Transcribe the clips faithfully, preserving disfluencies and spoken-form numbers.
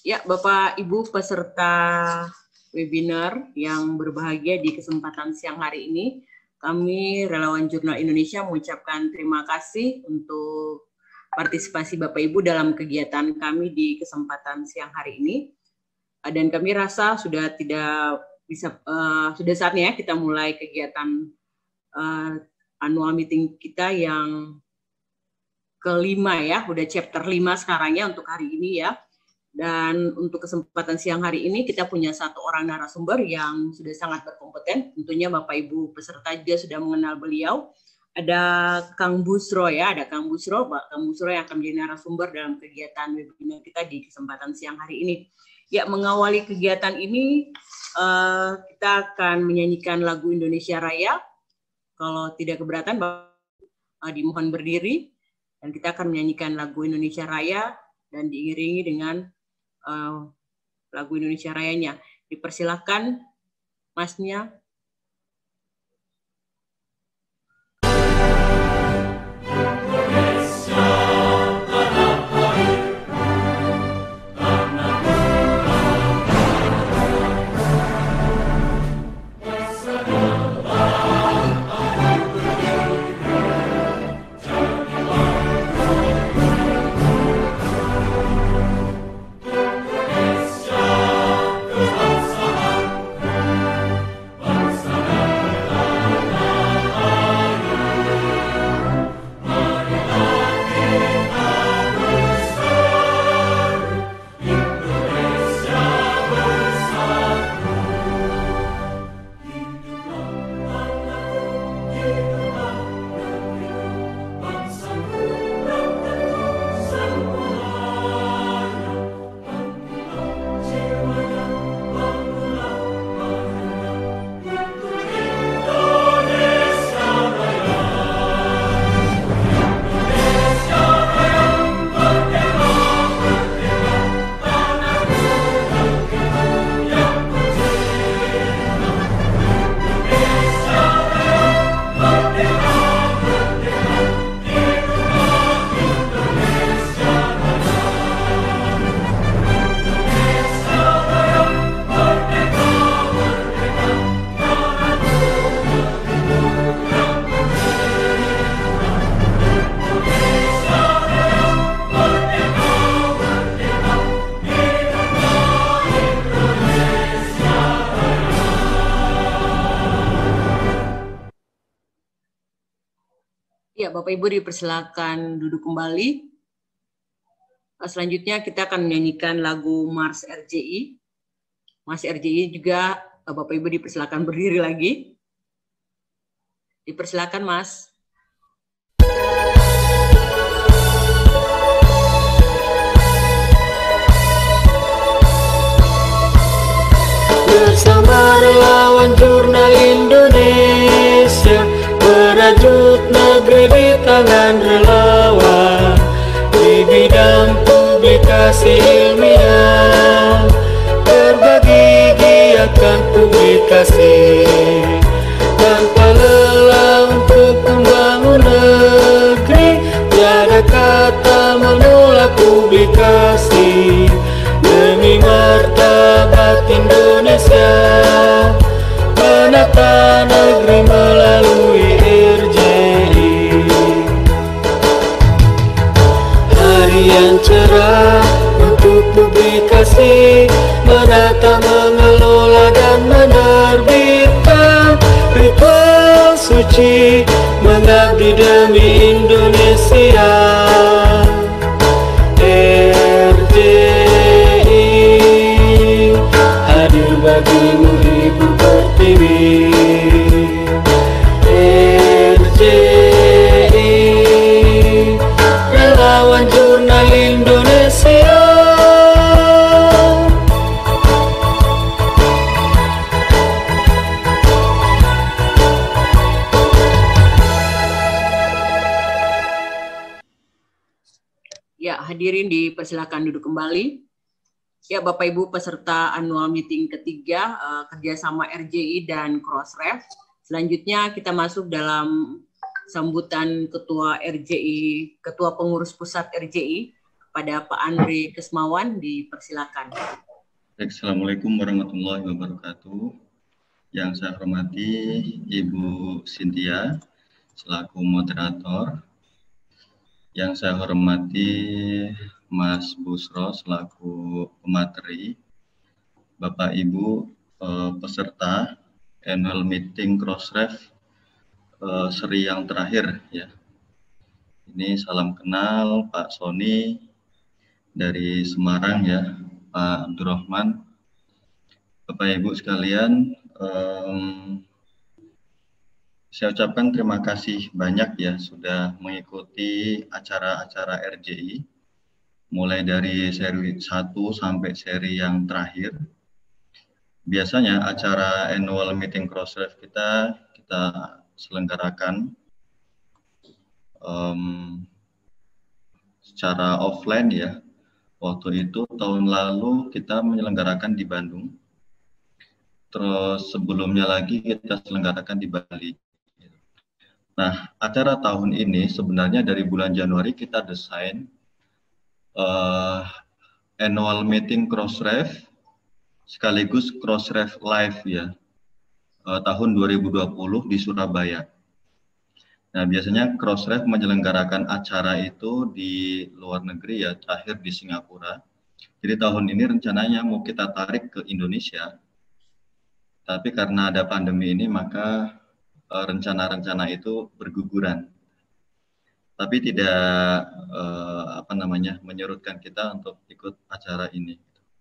Ya, Bapak Ibu peserta webinar yang berbahagia di kesempatan siang hari ini, kami Relawan Jurnal Indonesia mengucapkan terima kasih untuk partisipasi Bapak Ibu dalam kegiatan kami di kesempatan siang hari ini. Dan kami rasa sudah tidak bisa uh, sudah saatnya kita mulai kegiatan uh, annual meeting kita yang kelima ya, udah chapter lima sekarang ya untuk hari ini ya. Dan untuk kesempatan siang hari ini kita punya satu orang narasumber yang sudah sangat berkompeten. Tentunya Bapak Ibu peserta juga sudah mengenal beliau. Ada Kang Busro ya, ada Kang Busro, Kang Busro yang akan menjadi narasumber dalam kegiatan webinar kita di kesempatan siang hari ini. Ya, mengawali kegiatan ini uh, kita akan menyanyikan lagu Indonesia Raya. Kalau tidak keberatan, uh, dimohon berdiri dan kita akan menyanyikan lagu Indonesia Raya dan diiringi dengan Uh, lagu Indonesia Rayanya. Dipersilahkan Masnya. Bapak Ibu dipersilakan duduk kembali. Selanjutnya kita akan menyanyikan lagu Mars R J I. Mars R J I juga Bapak Ibu dipersilakan berdiri lagi. Dipersilakan Mas. Bersama Relawan Jurnal Indonesia, merajut negeri di tangan relawan di bidang publikasi ilmiah, berbagi giatkan publikasi tanpa lelah untuk membangun negeri. Tiada kata menolak publikasi demi martabat Indonesia, menata negeri melalui R J I. Hari yang cerah untuk publikasi, menata, mengelola dan menerbitkan ritual suci mengabdi demi Indonesia. R J I hadir bagimu Ibu Pertiwi. R J I Relawan Jurnal Indonesia. Ya, hadirin dipersilakan duduk kembali. Ya, Bapak Ibu peserta annual meeting ketiga uh, kerjasama R J I dan Crossref. Selanjutnya kita masuk dalam sambutan Ketua R J I, Ketua Pengurus Pusat R J I, kepada Pak Andre Kesmawan, dipersilakan. Assalamualaikum warahmatullahi wabarakatuh. Yang saya hormati Ibu Cynthia selaku moderator. Yang saya hormati Mas Busro selaku pemateri. Bapak Ibu eh, peserta annual meeting Crossref eh, seri yang terakhir ya. Ini salam kenal Pak Sony dari Semarang ya, Pak Abdurrahman. Bapak Ibu sekalian, um, saya ucapkan terima kasih banyak ya sudah mengikuti acara-acara R J I mulai dari seri satu sampai seri yang terakhir. Biasanya acara annual meeting Crossref kita kita selenggarakan um, secara offline ya. Waktu itu tahun lalu kita menyelenggarakan di Bandung. Terus sebelumnya lagi kita selenggarakan di Bali. Nah, acara tahun ini sebenarnya dari bulan Januari kita desain uh, annual meeting Crossref sekaligus Crossref Live ya, uh, tahun dua ribu dua puluh di Surabaya. Nah, biasanya Crossref menyelenggarakan acara itu di luar negeri ya, terakhir di Singapura. Jadi tahun ini rencananya mau kita tarik ke Indonesia, tapi karena ada pandemi ini maka uh, rencana-rencana itu berguguran. Tapi tidak uh, apa namanya menyurutkan kita untuk ikut acara ini.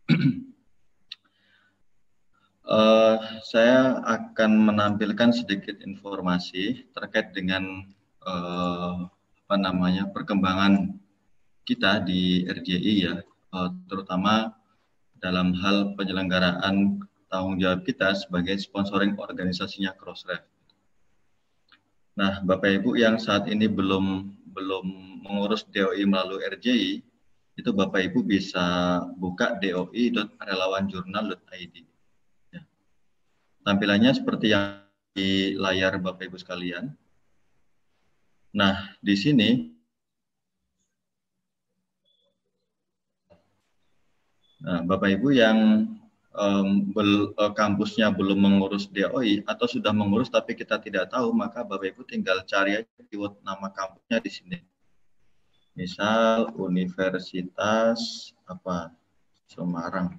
Uh, saya akan menampilkan sedikit informasi terkait dengan uh, apa namanya perkembangan kita di R J I ya, uh, terutama dalam hal penyelenggaraan tanggung jawab kita sebagai sponsoring organisasinya Crossref. Nah, Bapak Ibu yang saat ini belum belum mengurus D O I melalui R J I, itu Bapak Ibu bisa buka doi dot relawan jurnal dot i d. Tampilannya seperti yang di layar Bapak Ibu sekalian. Nah, di sini nah, Bapak Ibu yang um, bel, uh, kampusnya belum mengurus D O I atau sudah mengurus tapi kita tidak tahu, maka Bapak Ibu tinggal cari aja keyword nama kampusnya di sini. Misal Universitas apa Semarang.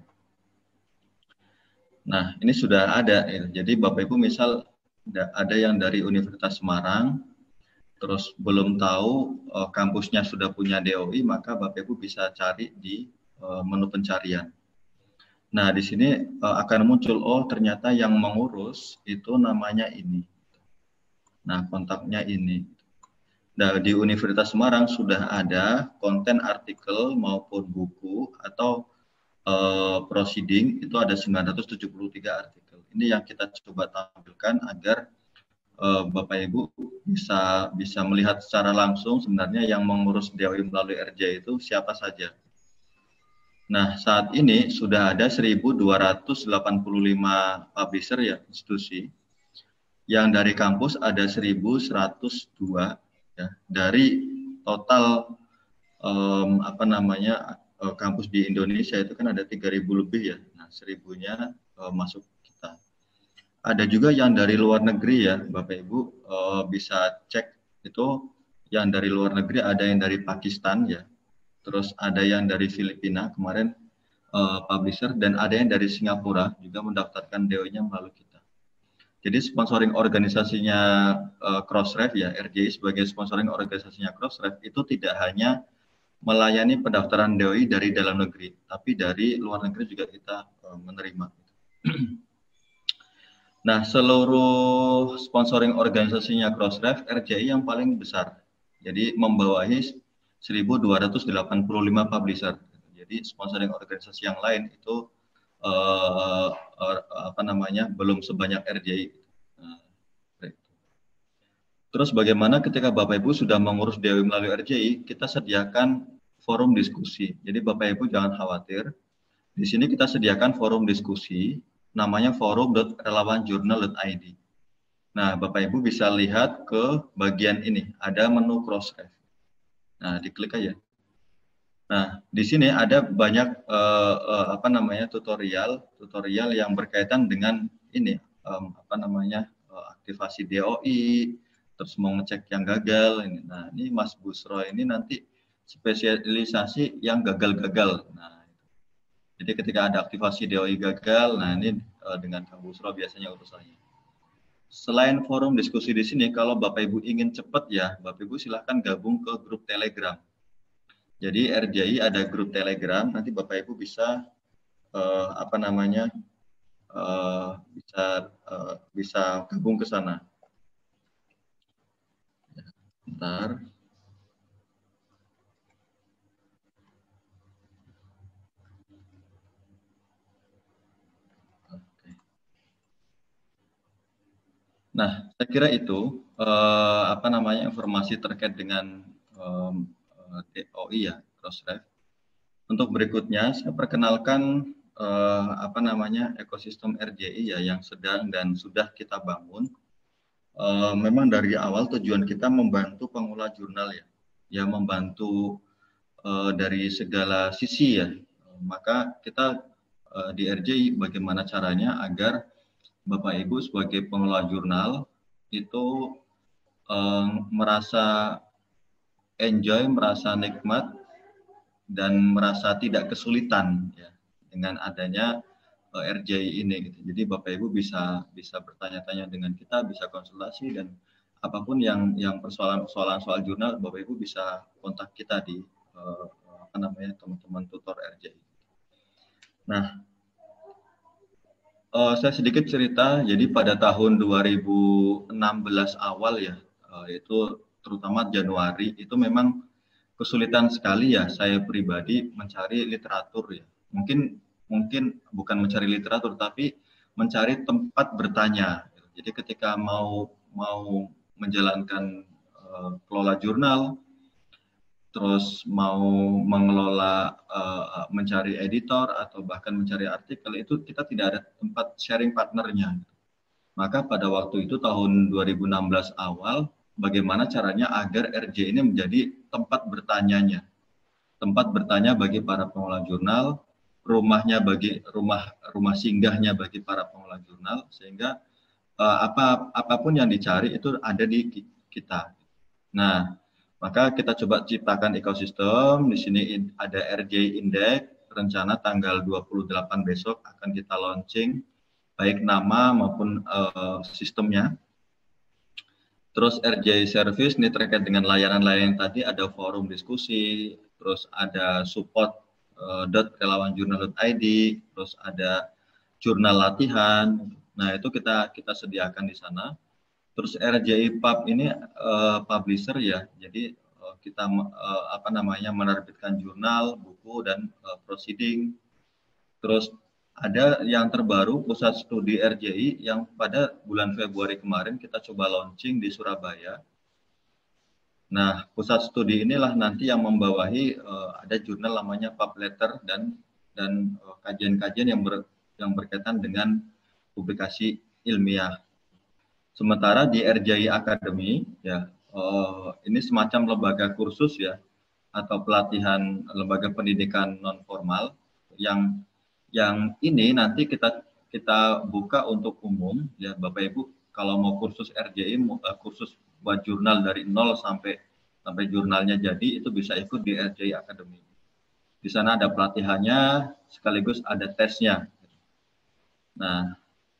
Nah, ini sudah ada ya. Jadi Bapak Ibu misal ada yang dari Universitas Semarang, terus belum tahu uh, kampusnya sudah punya D O I, maka Bapak Ibu bisa cari di uh, menu pencarian. Nah, di sini uh, akan muncul, oh ternyata yang mengurus itu namanya ini. Nah, kontaknya ini. Nah, di Universitas Semarang sudah ada konten artikel maupun buku atau Uh, proceeding itu ada sembilan ratus tujuh puluh tiga artikel. Ini yang kita coba tampilkan agar uh, Bapak Ibu bisa bisa melihat secara langsung sebenarnya yang mengurus D O I melalui R J I itu siapa saja. Nah, saat ini sudah ada seribu dua ratus delapan puluh lima publisher ya, institusi. Yang dari kampus ada seribu seratus dua ya, dari total um, apa namanya kampus di Indonesia itu kan ada tiga ribu lebih ya. Nah, seribunya uh, masuk kita. Ada juga yang dari luar negeri ya, Bapak Ibu uh, bisa cek itu yang dari luar negeri, ada yang dari Pakistan ya. Terus ada yang dari Filipina kemarin uh, publisher, dan ada yang dari Singapura juga mendaftarkan D O I-nya melalui kita. Jadi sponsoring organisasinya uh, Crossref ya, R J I sebagai sponsoring organisasinya Crossref itu tidak hanya melayani pendaftaran D O I dari dalam negeri, tapi dari luar negeri juga kita uh, menerima. Nah, seluruh sponsoring organisasinya Crossref, R J I yang paling besar. Jadi membawahi seribu dua ratus delapan puluh lima publisher. Jadi sponsoring organisasi yang lain itu uh, uh, apa namanya belum sebanyak R J I. Nah, terus bagaimana ketika Bapak Ibu sudah mengurus D O I melalui R J I, kita sediakan forum diskusi. Jadi Bapak Ibu jangan khawatir. Di sini kita sediakan forum diskusi, namanya forum dot relawan jurnal dot i d. Nah, Bapak Ibu bisa lihat ke bagian ini, ada menu Crossref. Nah, diklik aja. Nah, di sini ada banyak uh, uh, apa namanya tutorial, tutorial yang berkaitan dengan ini um, apa namanya uh, aktivasi D O I, terus mau ngecek yang gagal. Ini. Nah, ini Mas Busro ini nanti spesialisasi yang gagal-gagal. Nah, jadi ketika ada aktivasi D O I gagal, nah ini uh, dengan Kang Busro biasanya urusannya. Selain forum diskusi di sini, kalau Bapak Ibu ingin cepat ya, Bapak Ibu silahkan gabung ke grup Telegram. Jadi R J I ada grup Telegram, nanti Bapak Ibu bisa uh, apa namanya uh, bisa uh, bisa gabung ke sana. Bentar. Nah, saya kira itu uh, apa namanya informasi terkait dengan um, D O I ya, Crossref. Untuk berikutnya, saya perkenalkan eh, apa namanya ekosistem R J I ya yang sedang dan sudah kita bangun. Eh, memang dari awal tujuan kita membantu pengelola jurnal ya, ya membantu eh, dari segala sisi ya. Maka kita eh, di R J I bagaimana caranya agar Bapak Ibu sebagai pengelola jurnal itu eh, merasa enjoy, merasa nikmat dan merasa tidak kesulitan ya dengan adanya uh, R J I ini gitu. Jadi Bapak Ibu bisa bisa bertanya-tanya dengan kita, bisa konsultasi dan apapun yang yang persoalan-persoalan soal jurnal Bapak Ibu bisa kontak kita di uh, apa namanya teman-teman tutor R J I. Nah, uh, saya sedikit cerita. Jadi pada tahun dua ribu enam belas awal ya, uh, itu terutama Januari itu memang kesulitan sekali ya saya pribadi mencari literatur ya. Mungkin mungkin bukan mencari literatur tapi mencari tempat bertanya. Jadi ketika mau mau menjalankan uh, kelola jurnal, terus mau mengelola uh, mencari editor atau bahkan mencari artikel itu kita tidak ada tempat sharing partnernya. Maka pada waktu itu tahun dua ribu enam belas awal bagaimana caranya agar R J I ini menjadi tempat bertanyanya, tempat bertanya bagi para pengelola jurnal, rumahnya bagi rumah rumah singgahnya bagi para pengelola jurnal, sehingga uh, apa apapun yang dicari itu ada di kita. Nah, maka kita coba ciptakan ekosistem. Di sini ada R J I Index, rencana tanggal dua puluh delapan besok akan kita launching, baik nama maupun uh, sistemnya. Terus R J I Service ini terkait dengan layanan-layanan tadi, ada forum diskusi, terus ada support uh, relawan jurnal dot I D, terus ada jurnal latihan. Nah, itu kita kita sediakan di sana. Terus R J I Pub ini uh, publisher ya. Jadi uh, kita uh, apa namanya menerbitkan jurnal, buku dan uh, proceeding. Terus ada yang terbaru pusat studi R J I yang pada bulan Februari kemarin kita coba launching di Surabaya. Nah, pusat studi inilah nanti yang membawahi uh, ada jurnal namanya Pub Letter dan dan uh, kajian-kajian yang ber, yang berkaitan dengan publikasi ilmiah. Sementara di R J I Academy ya uh, ini semacam lembaga kursus ya atau pelatihan lembaga pendidikan non formal yang yang ini nanti kita kita buka untuk umum ya Bapak Ibu kalau mau kursus R J I uh, kursus buat jurnal dari nol sampai sampai jurnalnya jadi itu bisa ikut di R J I Academy. Di sana ada pelatihannya sekaligus ada tesnya. Nah,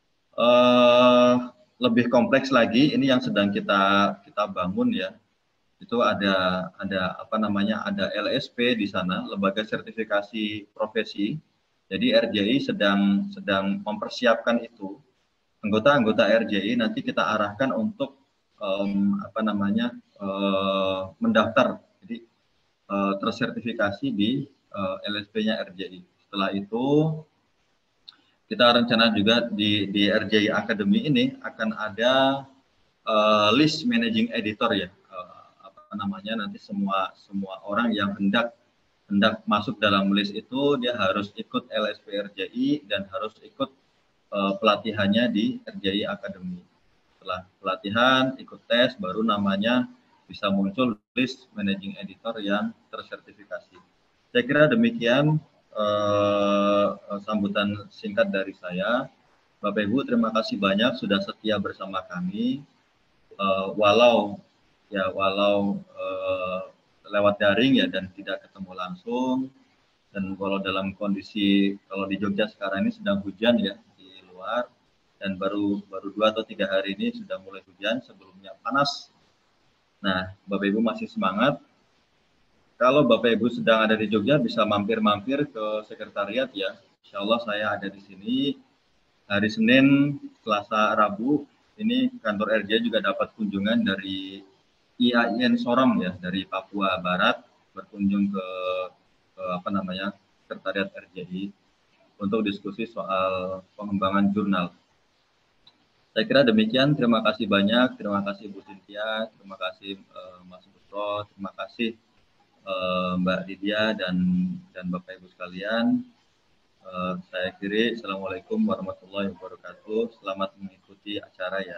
uh, lebih kompleks lagi ini yang sedang kita kita bangun ya. Itu ada ada apa namanya ada L S P di sana, lembaga sertifikasi profesi. Jadi R J I sedang sedang mempersiapkan itu. Anggota-anggota R J I nanti kita arahkan untuk um, apa namanya uh, mendaftar, jadi uh, tersertifikasi di uh, L S P-nya R J I. Setelah itu kita rencana juga di di R J I Academy ini akan ada uh, list managing editor ya. Uh, apa namanya nanti semua semua orang yang hendak hendak masuk dalam list itu dia harus ikut L S P R J I dan harus ikut uh, pelatihannya di R J I Academy. Setelah pelatihan, ikut tes, baru namanya bisa muncul list managing editor yang tersertifikasi. Saya kira demikian uh, sambutan singkat dari saya. Bapak Ibu, terima kasih banyak sudah setia bersama kami. Uh, walau ya walau uh, lewat daring ya dan tidak ketemu langsung. Dan kalau dalam kondisi kalau di Jogja sekarang ini sedang hujan ya di luar, dan baru baru dua atau tiga hari ini sudah mulai hujan, sebelumnya panas. Nah, Bapak Ibu masih semangat. Kalau Bapak Ibu sedang ada di Jogja bisa mampir-mampir ke sekretariat ya. Insya Allah saya ada di sini hari Senin, Selasa, Rabu. Ini kantor R J juga dapat kunjungan dari I A I N Sorong ya, dari Papua Barat, berkunjung ke ke apa namanya sekretariat R J I untuk diskusi soal pengembangan jurnal. Saya kira demikian. Terima kasih banyak. Terima kasih Bu Cynthia, terima kasih uh, Mas Busro, terima kasih uh, Mbak Lydia dan dan Bapak Ibu sekalian. Uh, saya akhiri. Assalamualaikum warahmatullahi wabarakatuh. Selamat mengikuti acara ya.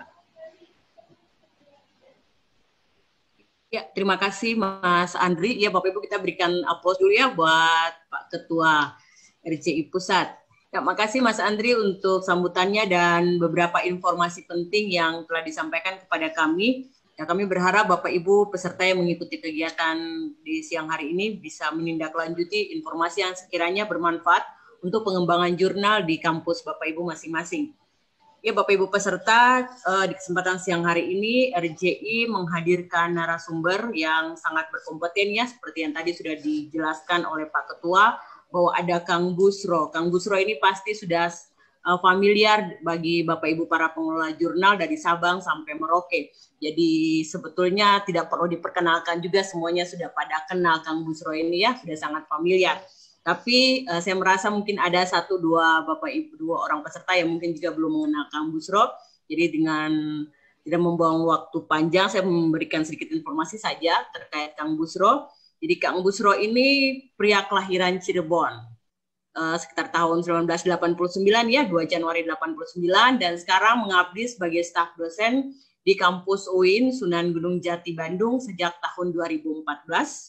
Ya, terima kasih Mas Andri. Ya, Bapak Ibu, kita berikan aplaus dulu ya buat Pak Ketua R J I Pusat. Terima kasih Mas Andri untuk sambutannya dan beberapa informasi penting yang telah disampaikan kepada kami. Ya, kami berharap Bapak Ibu peserta yang mengikuti kegiatan di siang hari ini bisa menindaklanjuti informasi yang sekiranya bermanfaat untuk pengembangan jurnal di kampus Bapak Ibu masing-masing. Ya, Bapak Ibu peserta, di kesempatan siang hari ini R J I menghadirkan narasumber yang sangat berkompeten ya, seperti yang tadi sudah dijelaskan oleh Pak Ketua, bahwa ada Kang Busro. Kang Busro ini pasti sudah familiar bagi Bapak Ibu para pengelola jurnal dari Sabang sampai Merauke. Jadi sebetulnya tidak perlu diperkenalkan juga, semuanya sudah pada kenal Kang Busro ini ya, sudah sangat familiar. Tapi uh, saya merasa mungkin ada satu dua Bapak Ibu, dua orang peserta yang mungkin juga belum mengenal Kang Busro. Jadi dengan tidak membuang waktu panjang, saya memberikan sedikit informasi saja terkait Kang Busro. Jadi Kang Busro ini pria kelahiran Cirebon, uh, sekitar tahun seribu sembilan ratus delapan puluh sembilan ya, dua Januari delapan puluh sembilan, dan sekarang mengabdi sebagai staf dosen di kampus U I N Sunan Gunung Jati Bandung sejak tahun dua ribu empat belas.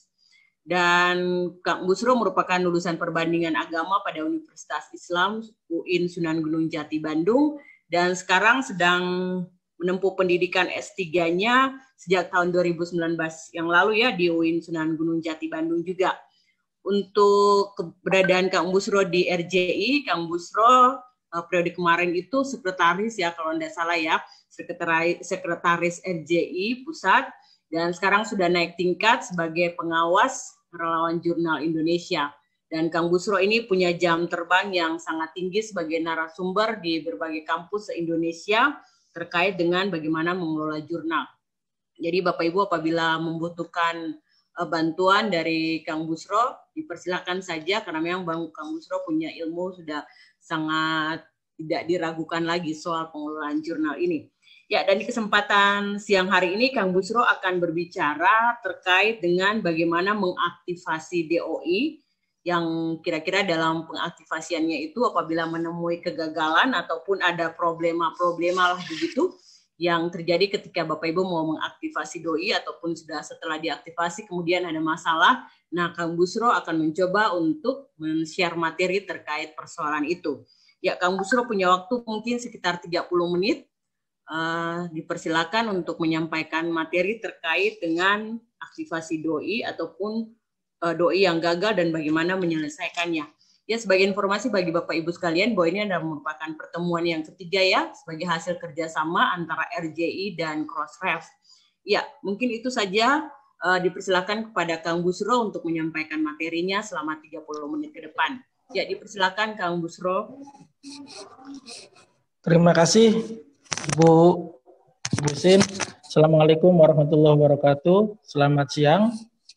Dan Kang Busro merupakan lulusan perbandingan agama pada Universitas Islam U I N Sunan Gunung Jati Bandung dan sekarang sedang menempuh pendidikan S tiga-nya sejak tahun dua ribu sembilan belas yang lalu ya di U I N Sunan Gunung Jati Bandung juga. Untuk keberadaan Kang Busro di R J I, Kang Busro periode kemarin itu sekretaris ya kalau tidak salah ya, sekretaris, sekretaris R J I Pusat, dan sekarang sudah naik tingkat sebagai pengawas Relawan Jurnal Indonesia. Dan Kang Busro ini punya jam terbang yang sangat tinggi sebagai narasumber di berbagai kampus se-Indonesia terkait dengan bagaimana mengelola jurnal. Jadi Bapak Ibu apabila membutuhkan uh, bantuan dari Kang Busro, dipersilakan saja karena memang Bang Kang Busro punya ilmu sudah sangat tidak diragukan lagi soal pengelolaan jurnal ini. Ya, dan di kesempatan siang hari ini Kang Busro akan berbicara terkait dengan bagaimana mengaktifasi D O I yang kira-kira dalam pengaktifasiannya itu apabila menemui kegagalan ataupun ada problema-problema lah begitu yang terjadi ketika Bapak Ibu mau mengaktifasi D O I ataupun sudah setelah diaktifasi kemudian ada masalah. Nah, Kang Busro akan mencoba untuk men-share materi terkait persoalan itu. Ya, Kang Busro punya waktu mungkin sekitar tiga puluh menit. Uh, dipersilakan untuk menyampaikan materi terkait dengan aktivasi D O I ataupun uh, D O I yang gagal dan bagaimana menyelesaikannya. Ya, sebagai informasi bagi Bapak Ibu sekalian bahwa ini adalah merupakan pertemuan yang ketiga ya sebagai hasil kerjasama antara R J I dan Crossref. Ya, mungkin itu saja, uh, dipersilakan kepada Kang Busro untuk menyampaikan materinya selama tiga puluh menit ke depan. Ya, dipersilakan Kang Busro. Terima kasih Ibu Busin. Assalamualaikum warahmatullahi wabarakatuh. Selamat siang.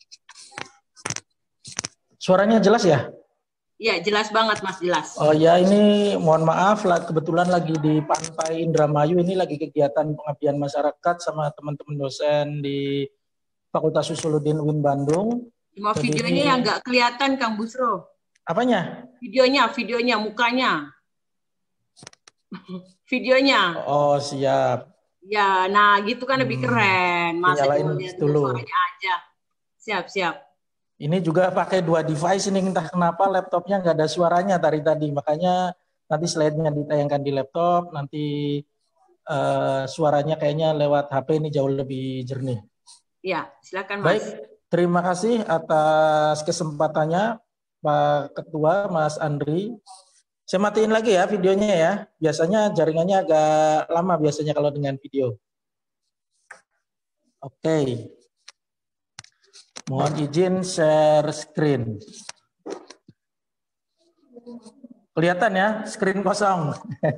Suaranya jelas ya? Iya, jelas banget Mas, jelas. Oh ya, ini mohon maaf, kebetulan lagi di Pantai Indramayu, ini lagi kegiatan pengabdian masyarakat sama teman-teman dosen di Fakultas Usuluddin U I N Bandung. Cuma Jadi videonya ini... yang nggak kelihatan Kang Busro. Apanya? Videonya, videonya, mukanya. Videonya. Oh, siap. Ya, nah gitu kan lebih keren. Masa nyalain dulu. Suaranya aja. Siap, siap. Ini juga pakai dua device ini, entah kenapa laptopnya nggak ada suaranya tadi tadi. Makanya nanti slide-nya ditayangkan di laptop, nanti uh, suaranya kayaknya lewat H P ini jauh lebih jernih. Ya, silakan Mas. Baik, terima kasih atas kesempatannya Pak Ketua, Mas Andri. Saya matiin lagi ya videonya ya. Biasanya jaringannya agak lama biasanya kalau dengan video. Oke. Okay. Mohon izin share screen. Kelihatan ya, screen kosong.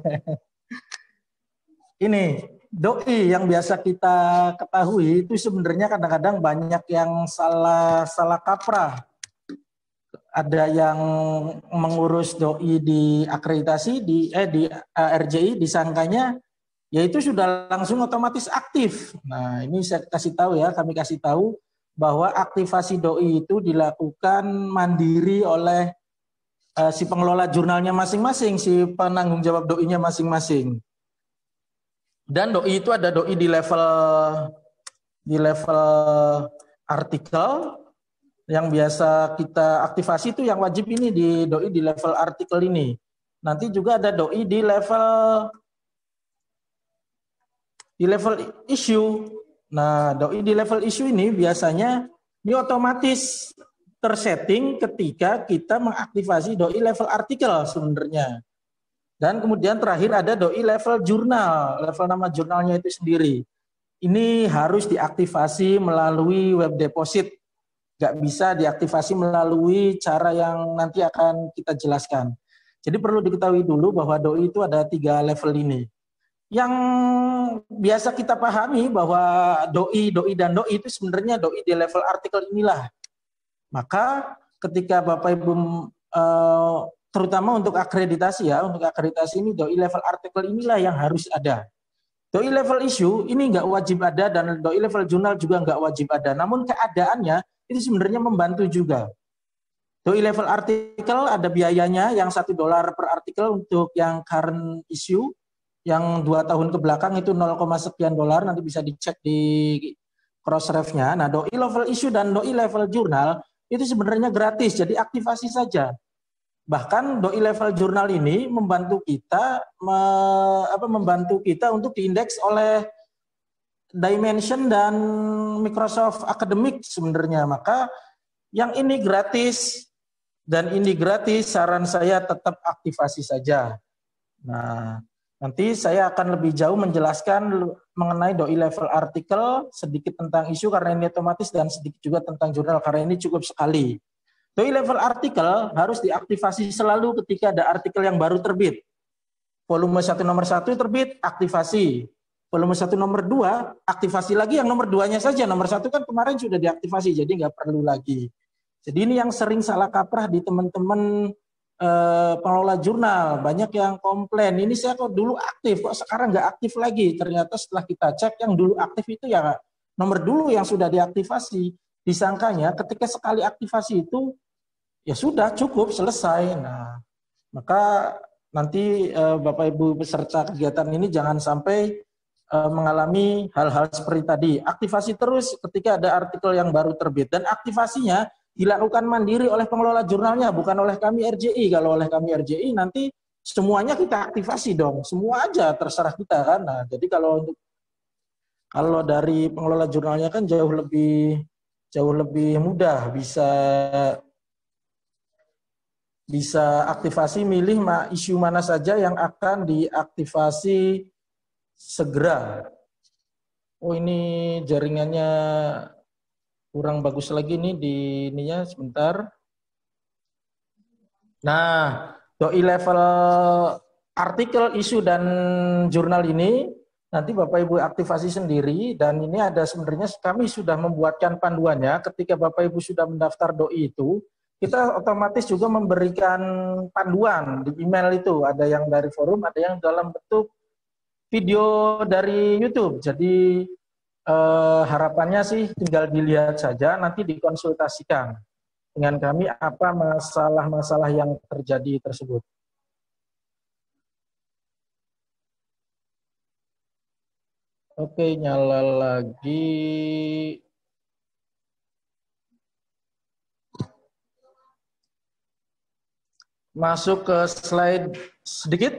Ini, doi yang biasa kita ketahui itu sebenarnya kadang-kadang banyak yang salah salah kaprah. Ada yang mengurus doi di akreditasi, di eh di uh, R J I, disangkanya yaitu sudah langsung otomatis aktif. Nah, ini saya kasih tahu ya, kami kasih tahu bahwa aktivasi doi itu dilakukan mandiri oleh uh, si pengelola jurnalnya masing-masing, si penanggung jawab doinya masing-masing. Dan doi itu ada doi di level di level artikel yang biasa kita aktivasi itu yang wajib ini di doi di level artikel ini. Nanti juga ada doi di level di level issue. Nah, doi di level issue ini biasanya ini otomatis tersetting ketika kita mengaktifasi doi level artikel sebenarnya. Dan kemudian terakhir ada doi level jurnal, level nama jurnalnya itu sendiri. Ini harus diaktifasi melalui web deposit. Nggak bisa diaktifasi melalui cara yang nanti akan kita jelaskan. Jadi perlu diketahui dulu bahwa doi itu ada tiga level ini. Yang biasa kita pahami bahwa doi, doi dan doi itu sebenarnya doi di level artikel inilah. Maka ketika Bapak Ibu eh, terutama untuk akreditasi ya, untuk akreditasi ini doi level artikel inilah yang harus ada. Doi level issue ini nggak wajib ada dan doi level jurnal juga nggak wajib ada. Namun keadaannya itu sebenarnya membantu juga. Doi level artikel ada biayanya yang satu dolar per artikel untuk yang current issue. Yang dua tahun ke belakang itu nol, sekian dolar, nanti bisa dicek di crossref-nya. Nah, doi level issue dan doi level jurnal itu sebenarnya gratis, jadi aktivasi saja. Bahkan doi level jurnal ini membantu kita me, apa, membantu kita untuk diindeks oleh Dimension dan Microsoft Academic sebenarnya. Maka yang ini gratis dan ini gratis, saran saya tetap aktivasi saja. Nah, nanti saya akan lebih jauh menjelaskan mengenai doi level artikel, sedikit tentang isu karena ini otomatis dan sedikit juga tentang jurnal karena ini cukup sekali. Doi level artikel harus diaktifasi selalu ketika ada artikel yang baru terbit. Volume satu nomor satu terbit, aktivasi. Volume satu nomor dua, aktivasi lagi yang nomor duanya saja. Nomor satu kan kemarin sudah diaktifasi, jadi nggak perlu lagi. Jadi ini yang sering salah kaprah di teman-teman Eh, pengelola jurnal, banyak yang komplain, ini saya kok dulu aktif, kok sekarang nggak aktif lagi. Ternyata setelah kita cek yang dulu aktif itu ya nomor dulu yang sudah diaktifasi. Disangkanya ketika sekali aktivasi itu ya sudah cukup selesai. Nah, maka nanti eh, Bapak Ibu peserta kegiatan ini jangan sampai eh, mengalami hal-hal seperti tadi. Aktivasi terus ketika ada artikel yang baru terbit dan aktivasinya dilakukan mandiri oleh pengelola jurnalnya, bukan oleh kami R J I. Kalau oleh kami R J I nanti semuanya kita aktifasi dong, semua aja terserah kita kan. Nah, jadi kalau untuk kalau dari pengelola jurnalnya kan jauh lebih jauh lebih mudah, bisa bisa aktivasi milih isu mana saja yang akan diaktifasi segera. Oh ini jaringannya kurang bagus lagi nih di ininya sebentar. Nah, doi level artikel, isu dan jurnal ini nanti Bapak Ibu aktivasi sendiri dan ini ada sebenarnya kami sudah membuatkan panduannya ketika Bapak Ibu sudah mendaftar doi itu, kita otomatis juga memberikan panduan di email itu, ada yang dari forum, ada yang dalam bentuk video dari YouTube. Jadi Eh, harapannya sih tinggal dilihat saja, nanti dikonsultasikan dengan kami apa masalah-masalah yang terjadi tersebut. Oke, nyala lagi. Masuk ke slide sedikit.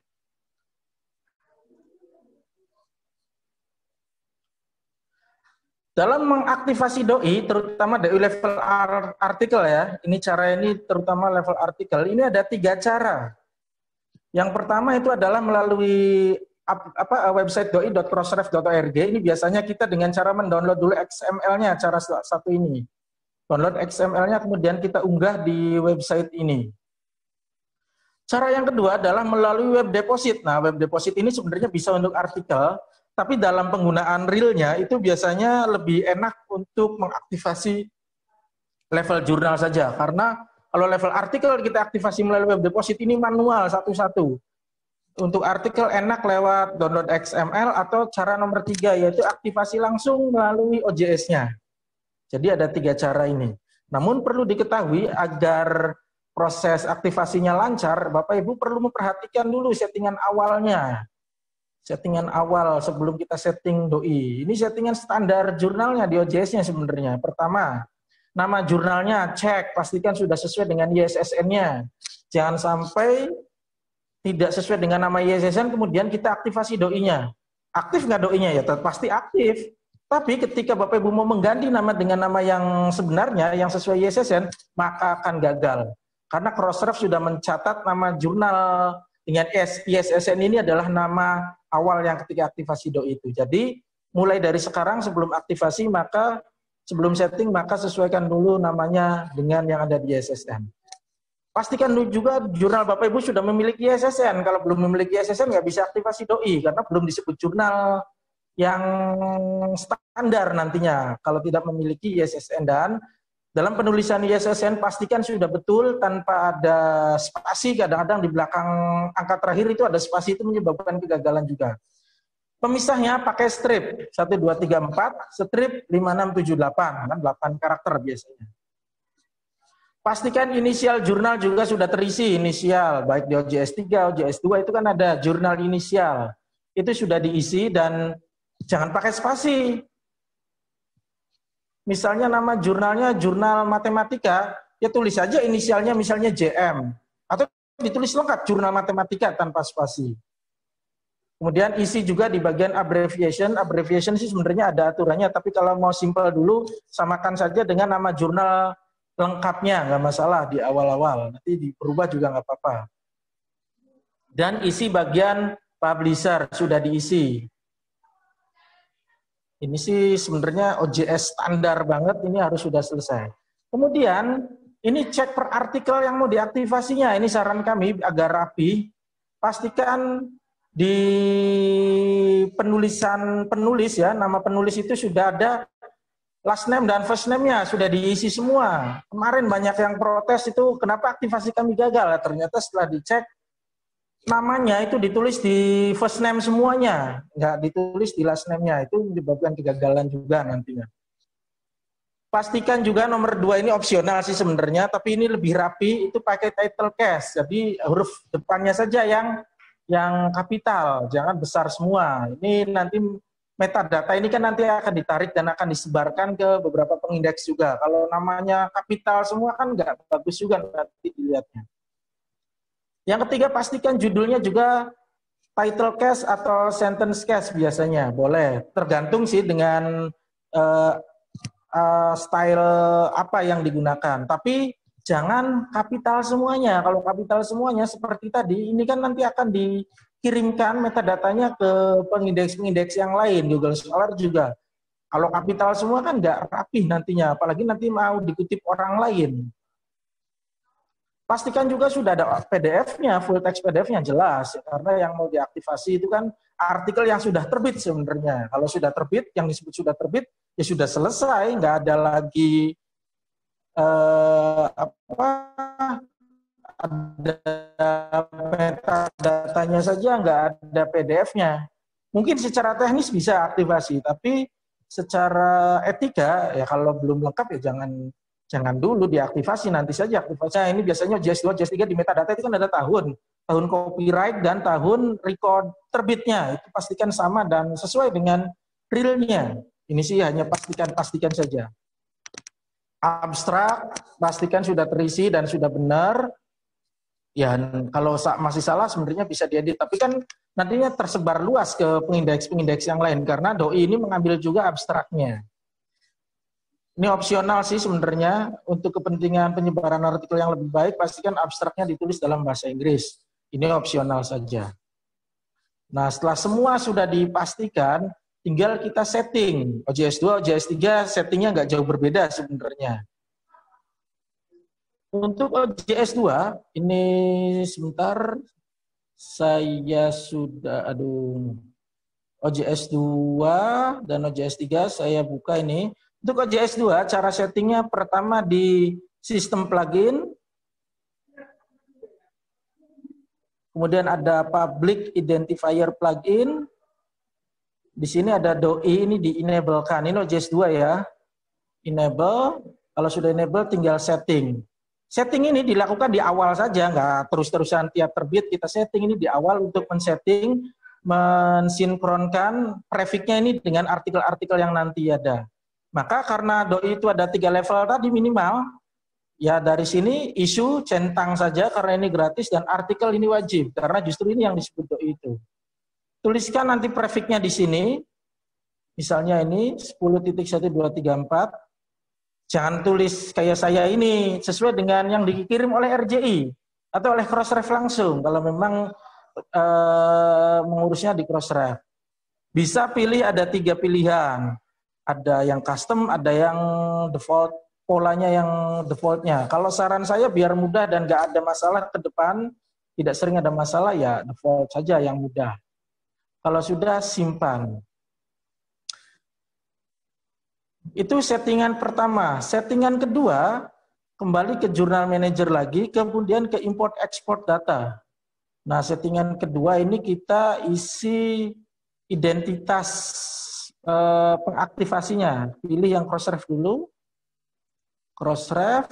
Dalam mengaktifasi doi, terutama doi level artikel ya, ini cara ini terutama level artikel, ini ada tiga cara. Yang pertama itu adalah melalui apa website doi dot crossref dot org. Ini biasanya kita dengan cara mendownload dulu X M L-nya, cara satu ini. Download X M L-nya kemudian kita unggah di website ini. Cara yang kedua adalah melalui web deposit. Nah, web deposit ini sebenarnya bisa untuk artikel, tapi dalam penggunaan realnya itu biasanya lebih enak untuk mengaktifasi level jurnal saja. Karena kalau level artikel kita aktifasi melalui web deposit ini manual satu-satu. Untuk artikel enak lewat download X M L atau cara nomor tiga yaitu aktivasi langsung melalui O J S-nya. Jadi ada tiga cara ini. Namun perlu diketahui agar proses aktivasinya lancar, Bapak Ibu perlu memperhatikan dulu settingan awalnya. Settingan awal sebelum kita setting doi. Ini settingan standar jurnalnya di O J S-nya sebenarnya. Pertama, nama jurnalnya cek, pastikan sudah sesuai dengan I S S N-nya. Jangan sampai tidak sesuai dengan nama I S S N, kemudian kita aktivasi doi-nya. Aktif nggak doi-nya? Ya pasti aktif. Tapi ketika Bapak Ibu mau mengganti nama dengan nama yang sebenarnya, yang sesuai I S S N, maka akan gagal. Karena Crossref sudah mencatat nama jurnal dengan I S S N ini adalah nama awal yang ketika aktivasi doi itu. Jadi mulai dari sekarang sebelum aktivasi, maka sebelum setting, maka sesuaikan dulu namanya dengan yang ada di I S S N. Pastikan juga jurnal Bapak Ibu sudah memiliki I S S N. Kalau belum memiliki I S S N nggak bisa aktivasi doi, karena belum disebut jurnal yang standar nantinya kalau tidak memiliki I S S N. Dan dalam penulisan I S S N pastikan sudah betul tanpa ada spasi. Kadang-kadang di belakang angka terakhir itu ada spasi, itu menyebabkan kegagalan juga. Pemisahnya pakai strip satu, dua, tiga, empat, strip lima, enam, tujuh, delapan, kan delapan karakter biasanya. Pastikan inisial jurnal juga sudah terisi, inisial baik di O J S tiga, O J S dua itu kan ada jurnal inisial. Itu sudah diisi dan jangan pakai spasi. Misalnya nama jurnalnya jurnal matematika, ya tulis saja inisialnya misalnya J M. Atau ditulis lengkap jurnal matematika tanpa spasi. Kemudian isi juga di bagian abbreviation. Abbreviation sih sebenarnya ada aturannya, tapi kalau mau simple dulu, samakan saja dengan nama jurnal lengkapnya, nggak masalah di awal-awal. Nanti diubah juga nggak apa-apa. Dan isi bagian publisher sudah diisi. Ini sih sebenarnya O J S standar banget, ini harus sudah selesai. Kemudian ini cek per artikel yang mau diaktifasinya. Ini saran kami agar rapi. Pastikan di penulisan penulis ya, nama penulis itu sudah ada last name dan first name-nya, sudah diisi semua. Kemarin banyak yang protes itu kenapa aktivasi kami gagal. Ternyata setelah dicek namanya itu ditulis di first name semuanya, nggak ditulis di last name-nya. Itu menyebabkan kegagalan juga nantinya. Pastikan juga nomor dua ini opsional sih sebenarnya, tapi ini lebih rapi, itu pakai title case. Jadi huruf depannya saja yang yang kapital, jangan besar semua. Ini nanti metadata ini kan nanti akan ditarik dan akan disebarkan ke beberapa pengindeks juga. Kalau namanya kapital semua kan nggak bagus juga nanti dilihatnya. Yang ketiga, pastikan judulnya juga title case atau sentence case biasanya. Boleh, tergantung sih dengan uh, uh, style apa yang digunakan. Tapi jangan kapital semuanya. Kalau kapital semuanya seperti tadi, ini kan nanti akan dikirimkan metadatanya ke pengindeks-pengindeks yang lain. Google Scholar juga. Kalau kapital semua kan nggak rapih nantinya. Apalagi nanti mau dikutip orang lain. Pastikan juga sudah ada P D F-nya, full text P D F-nya jelas. Karena yang mau diaktifasi itu kan artikel yang sudah terbit sebenarnya. Kalau sudah terbit, yang disebut sudah terbit, ya sudah selesai. Nggak ada lagi eh, apa, ada metadatanya saja, nggak ada P D F-nya. Mungkin secara teknis bisa aktivasi, tapi secara etika, ya kalau belum lengkap ya jangan Jangan dulu diaktifasi, nanti saja aktivasi. Nah, ini biasanya J S dua, J S tiga di metadata itu kan ada tahun. Tahun copyright dan tahun record terbitnya. Itu pastikan sama dan sesuai dengan realnya. Ini sih hanya pastikan-pastikan saja. Abstrak, pastikan sudah terisi dan sudah benar. Ya, kalau masih salah sebenarnya bisa diedit, tapi kan nantinya tersebar luas ke pengindeks-pengindeks yang lain karena doi ini mengambil juga abstraknya. Ini opsional sih sebenarnya untuk kepentingan penyebaran artikel yang lebih baik, pastikan abstraknya ditulis dalam bahasa Inggris. Ini opsional saja. Nah, setelah semua sudah dipastikan, tinggal kita setting. O J S dua, O J S tiga settingnya nggak jauh berbeda sebenarnya. Untuk O J S dua, ini sebentar, saya sudah, aduh, O J S dua dan O J S tiga saya buka ini. Untuk O J S dua, cara settingnya pertama di sistem plugin, kemudian ada public identifier plugin, di sini ada doi ini di-enablekan, ini O J S dua ya, enable, kalau sudah enable tinggal setting. Setting ini dilakukan di awal saja, nggak terus-terusan tiap terbit kita setting, ini di awal untuk men-setting, mensinkronkan prefix-nya ini dengan artikel-artikel yang nanti ada. Maka karena doi itu ada tiga level tadi minimal, ya dari sini isu centang saja karena ini gratis dan artikel ini wajib, karena justru ini yang disebut doi itu. Tuliskan nanti prefix-nya di sini, misalnya ini sepuluh titik satu dua tiga empat. Jangan tulis kayak saya ini, sesuai dengan yang dikirim oleh R J I atau oleh Crossref langsung, kalau memang e, mengurusnya di Crossref. Bisa pilih ada tiga pilihan, ada yang custom, ada yang default, polanya yang defaultnya. Kalau saran saya biar mudah dan nggak ada masalah ke depan, tidak sering ada masalah, ya default saja yang mudah. Kalau sudah, simpan. Itu settingan pertama. Settingan kedua, kembali ke Journal Manager lagi, kemudian ke import export data. Nah, settingan kedua ini kita isi identitas eh, pengaktifasinya. Pilih yang Crossref dulu. Crossref.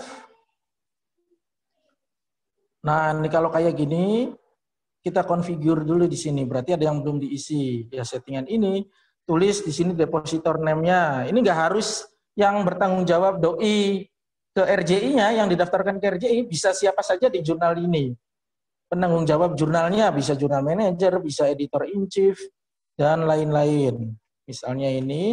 Nah, ini kalau kayak gini, kita configure dulu di sini. Berarti ada yang belum diisi. Ya, settingan ini. Tulis di sini depositor name-nya. Ini nggak harus yang bertanggung jawab doi ke R J I-nya, yang didaftarkan ke R J I, bisa siapa saja di jurnal ini. Penanggung jawab jurnalnya bisa jurnal manager, bisa editor in chief, dan lain-lain. Misalnya ini.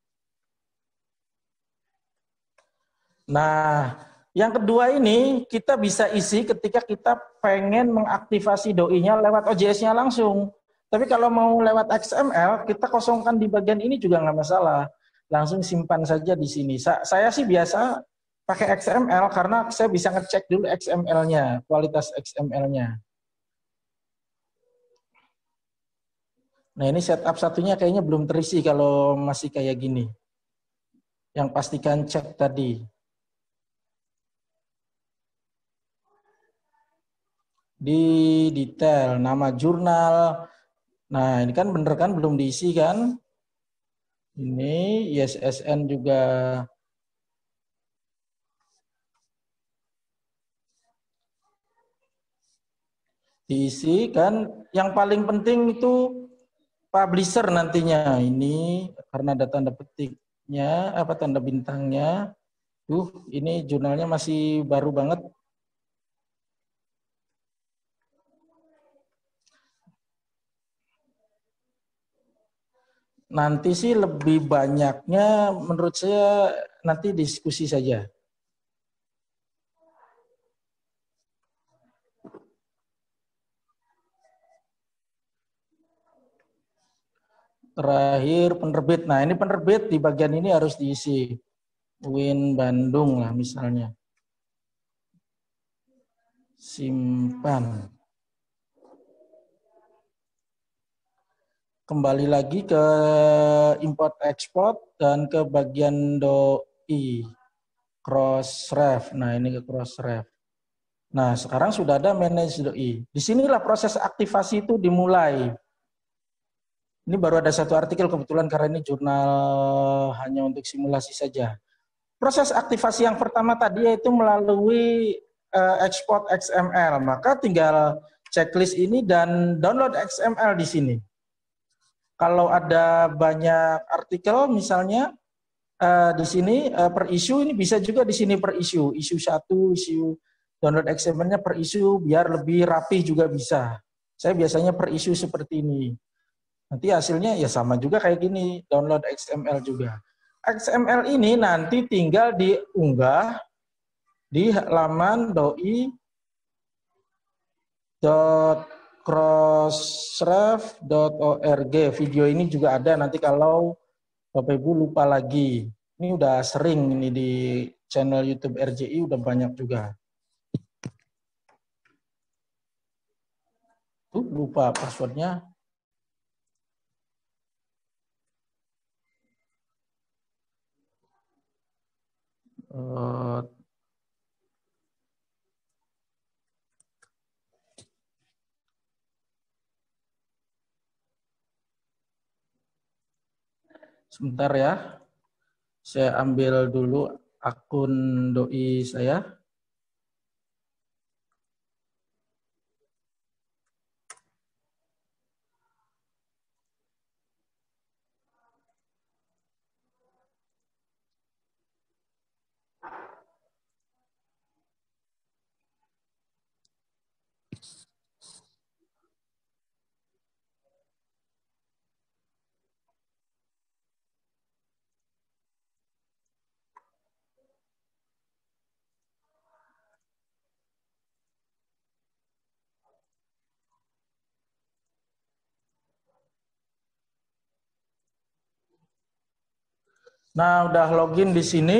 Nah, yang kedua ini kita bisa isi ketika kita pengen mengaktifasi doi-nya lewat O J S-nya langsung. Tapi kalau mau lewat X M L, kita kosongkan di bagian ini juga nggak masalah. Langsung simpan saja di sini. Saya sih biasa pakai X M L karena saya bisa ngecek dulu X M L-nya, kualitas X M L-nya. Nah, ini setup satunya kayaknya belum terisi kalau masih kayak gini. Yang pastikan cek tadi. Di detail, nama jurnal. Nah, ini kan bener kan, belum diisi kan? Ini I S S N juga. Diisi kan. Yang paling penting itu publisher nantinya. Ini karena ada tanda petiknya, apa tanda bintangnya. Duh, ini jurnalnya masih baru banget. Nanti sih lebih banyaknya menurut saya nanti diskusi saja. Terakhir penerbit. Nah, ini penerbit di bagian ini harus diisi. U I N Bandung lah misalnya. Simpan. Kembali lagi ke import export dan ke bagian doi Crossref. Nah, ini ke Crossref. Nah, sekarang sudah ada manage doi. Disinilah proses aktivasi itu dimulai. Ini baru ada satu artikel kebetulan karena ini jurnal hanya untuk simulasi saja. Proses aktivasi yang pertama tadi yaitu melalui uh, export X M L. Maka tinggal checklist ini dan download X M L di sini. Kalau ada banyak artikel misalnya uh, di sini uh, per issue, ini bisa juga di sini per issue, issue satu, issue Download X M L-nya per issue biar lebih rapih juga bisa. Saya biasanya per issue seperti ini. Nanti hasilnya ya sama juga kayak gini, download X M L juga. X M L ini nanti tinggal diunggah di halaman doi dot crossref dot org. Video ini juga ada nanti kalau Bapak Ibu lupa lagi. Ini udah sering ini di channel YouTube R J I udah banyak juga. Tuh, lupa passwordnya. Uh, Sebentar ya, saya ambil dulu akun doi saya. Nah, udah login di sini.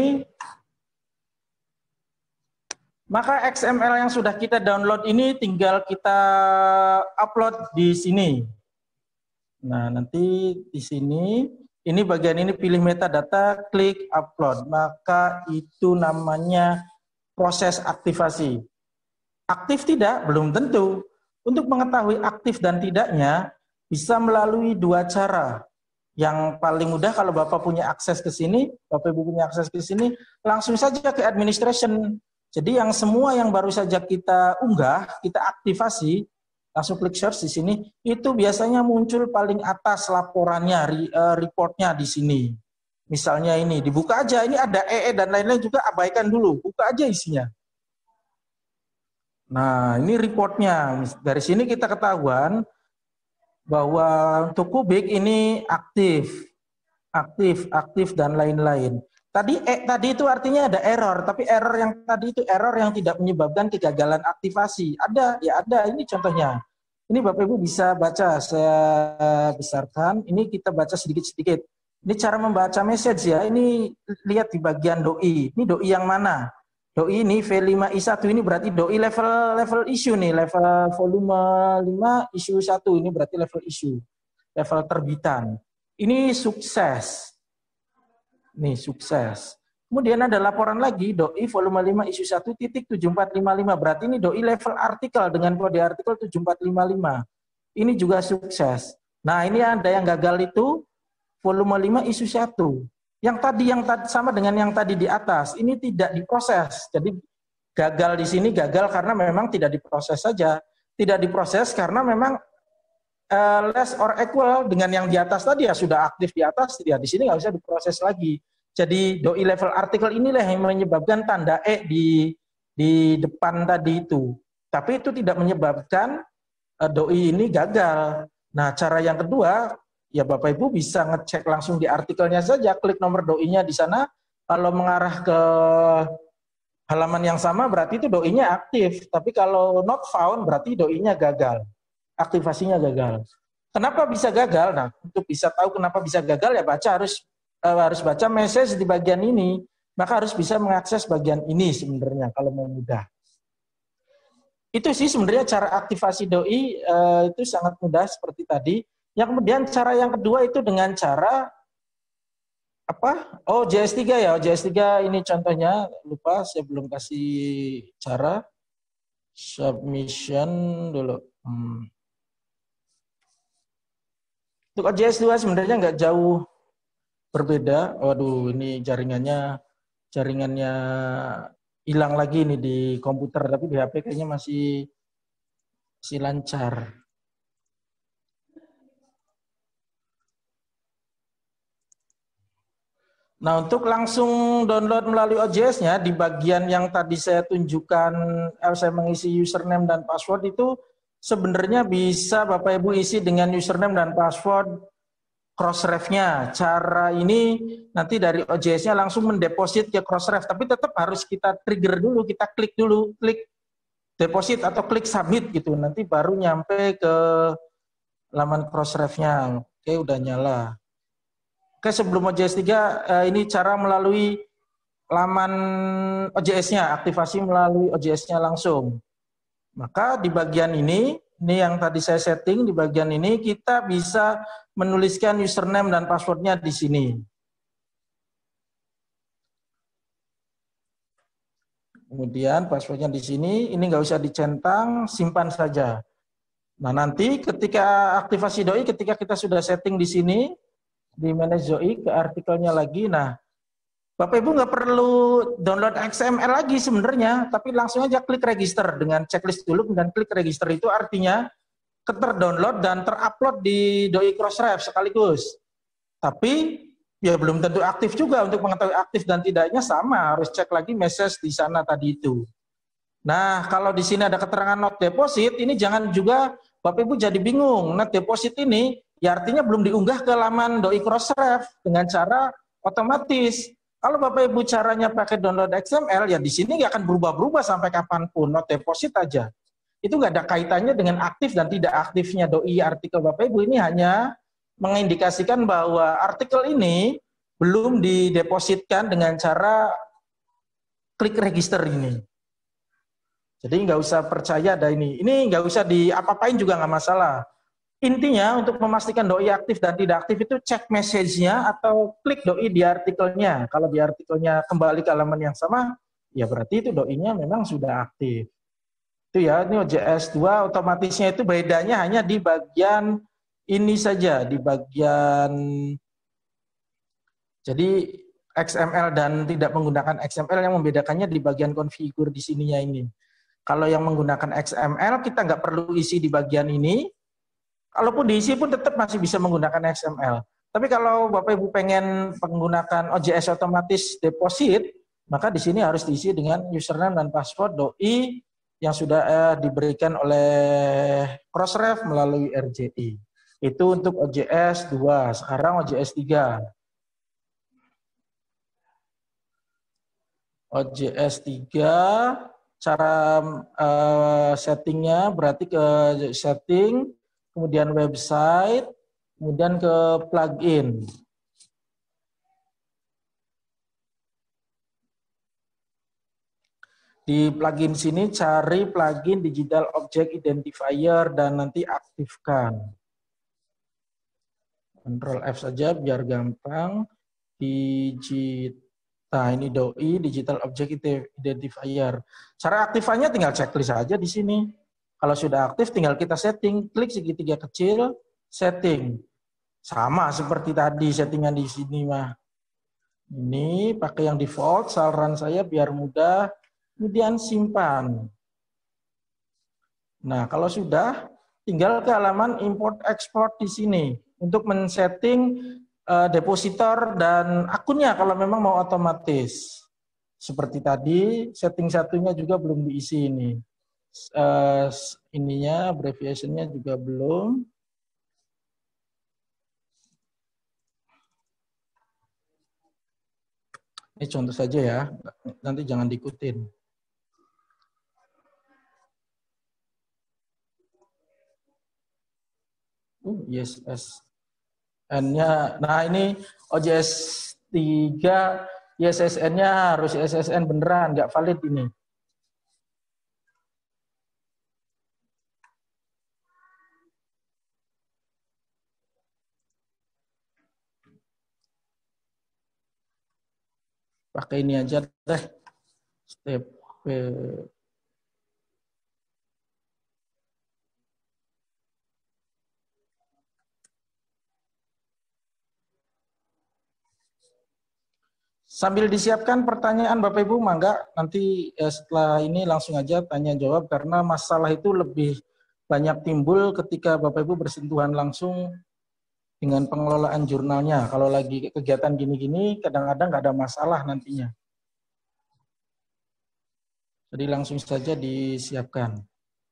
Maka X M L yang sudah kita download ini tinggal kita upload di sini. Nah, nanti di sini, ini bagian ini pilih metadata, klik upload. Maka itu namanya proses aktivasi. Aktif tidak? Belum tentu. Untuk mengetahui aktif dan tidaknya, bisa melalui dua cara. Yang paling mudah kalau Bapak punya akses ke sini, Bapak Ibu punya akses ke sini, langsung saja ke administration. Jadi yang semua yang baru saja kita unggah, kita aktivasi, langsung klik search di sini, itu biasanya muncul paling atas laporannya, reportnya di sini. Misalnya ini, dibuka aja, ini ada E E dan lain-lain juga abaikan dulu, buka aja isinya. Nah, ini reportnya. Dari sini kita ketahuan bahwa untuk kubik ini aktif, aktif, aktif dan lain-lain. Tadi eh, tadi itu artinya ada error, tapi error yang tadi itu error yang tidak menyebabkan kegagalan aktivasi. Ada, ya ada. Ini contohnya. Ini Bapak Ibu bisa baca, saya besarkan. Ini kita baca sedikit-sedikit. Ini cara membaca message ya. Ini lihat di bagian doi. Ini doi yang mana? Doi ini V lima I satu ini berarti doi level level issue nih, level volume lima issue satu ini berarti level issue, level terbitan. Ini sukses. Nih sukses. Kemudian ada laporan lagi doi volume lima issue satu titik tujuh empat lima lima berarti ini doi level artikel dengan kode artikel tujuh empat lima lima. Ini juga sukses. Nah, ini ada yang gagal itu volume lima issue satu. Yang tadi yang tadi sama dengan yang tadi di atas, ini tidak diproses. Jadi gagal di sini gagal karena memang tidak diproses saja. Tidak diproses karena memang uh, less or equal dengan yang di atas tadi ya sudah aktif di atas, ya di sini nggak bisa diproses lagi. Jadi doi level artikel inilah yang menyebabkan tanda E di di depan tadi itu. Tapi itu tidak menyebabkan uh, doi ini gagal. Nah, cara yang kedua, ya Bapak Ibu bisa ngecek langsung di artikelnya saja, klik nomor doi-nya di sana. Kalau mengarah ke halaman yang sama berarti itu doi-nya aktif. Tapi kalau not found berarti doi-nya gagal. Aktivasinya gagal. Kenapa bisa gagal? Nah, untuk bisa tahu kenapa bisa gagal ya baca harus uh, harus baca message di bagian ini. Maka harus bisa mengakses bagian ini sebenarnya kalau mau mudah. Itu sih sebenarnya cara aktivasi doi uh, itu sangat mudah seperti tadi. Yang kemudian cara yang kedua itu dengan cara apa? Oh, J S tiga ya. J S tiga ini contohnya, lupa saya belum kasih cara. Submission dulu. Hmm. Untuk J S dua sebenarnya nggak jauh berbeda. Waduh, ini jaringannya jaringannya hilang lagi nih di komputer, tapi di H P kayaknya masih masih lancar. Nah, untuk langsung download melalui O J S-nya, di bagian yang tadi saya tunjukkan, saya mengisi username dan password itu sebenarnya bisa Bapak Ibu isi dengan username dan password Crossref-nya. Cara ini nanti dari O J S-nya langsung mendeposit ke Crossref, tapi tetap harus kita trigger dulu, kita klik dulu, klik deposit atau klik submit gitu, nanti baru nyampe ke laman Crossref-nya. Oke, udah nyala. Oke, sebelum O J S tiga, eh, ini cara melalui laman O J S-nya, aktivasi melalui O J S-nya langsung. Maka di bagian ini, ini yang tadi saya setting, di bagian ini kita bisa menuliskan username dan passwordnya di sini. Kemudian passwordnya di sini, ini nggak usah dicentang, simpan saja. Nah, nanti ketika aktivasi doi, ketika kita sudah setting di sini, di manage doi, ke artikelnya lagi, nah, Bapak Ibu nggak perlu download X M L lagi sebenarnya, tapi langsung aja klik register dengan checklist dulu, dan klik register itu artinya terdownload dan terupload di doi Crossref sekaligus. Tapi ya belum tentu aktif juga. Untuk mengetahui aktif dan tidaknya sama, harus cek lagi message di sana tadi itu. Nah, kalau di sini ada keterangan not deposit, ini jangan juga Bapak Ibu jadi bingung. Not deposit ini ya artinya belum diunggah ke laman doi Crossref dengan cara otomatis. Kalau Bapak Ibu caranya pakai download X M L, ya di sini nggak akan berubah-berubah sampai kapanpun, not deposit aja. Itu nggak ada kaitannya dengan aktif dan tidak aktifnya doi artikel Bapak Ibu. Ini hanya mengindikasikan bahwa artikel ini belum didepositkan dengan cara klik register ini. Jadi nggak usah percaya ada ini. Ini nggak usah diapa-apain juga nggak masalah. Intinya untuk memastikan doi aktif dan tidak aktif itu cek message-nya atau klik doi di artikelnya. Kalau di artikelnya kembali ke halaman yang sama, ya berarti itu doi-nya memang sudah aktif. Itu ya, ini O J S dua otomatisnya itu bedanya hanya di bagian ini saja, di bagian, jadi X M L dan tidak menggunakan X M L yang membedakannya di bagian konfigur di sininya ini. Kalau yang menggunakan X M L kita nggak perlu isi di bagian ini. Kalaupun diisi pun tetap masih bisa menggunakan X M L. Tapi kalau Bapak Ibu pengen menggunakan O J S otomatis deposit, maka di sini harus diisi dengan username dan password doi yang sudah eh, diberikan oleh Crossref melalui R J I. Itu untuk O J S dua, sekarang O J S tiga. O J S tiga, cara uh, settingnya berarti ke setting, kemudian website, kemudian ke plugin. Di plugin sini cari plugin Digital Object Identifier dan nanti aktifkan. Control F saja biar gampang. Digit. Nah, ini doi Digital Object Identifier. Cara aktifannya tinggal checklist saja di sini. Kalau sudah aktif tinggal kita setting, klik segitiga kecil, setting. Sama seperti tadi settingan di sini mah. Ini pakai yang default, saran saya biar mudah. Kemudian simpan. Nah, kalau sudah tinggal ke halaman import export di sini untuk men-setting uh, depositor dan akunnya kalau memang mau otomatis. Seperti tadi, setting satunya juga belum diisi ini. Uh, ininya, abbreviation-nya juga belum. Ini contoh saja ya, nanti jangan diikutin. Uh, yes, S N-nya, nah ini O J S tiga, I S S N-nya harus I S S N beneran, nggak valid ini. Pakai ini aja deh, step eh, sambil disiapkan pertanyaan Bapak Ibu, mangga nanti eh, setelah ini langsung aja tanya jawab karena masalah itu lebih banyak timbul ketika Bapak Ibu bersentuhan langsung dengan pengelolaan jurnalnya. Kalau lagi kegiatan gini-gini, kadang-kadang nggak ada masalah nantinya. Jadi langsung saja disiapkan.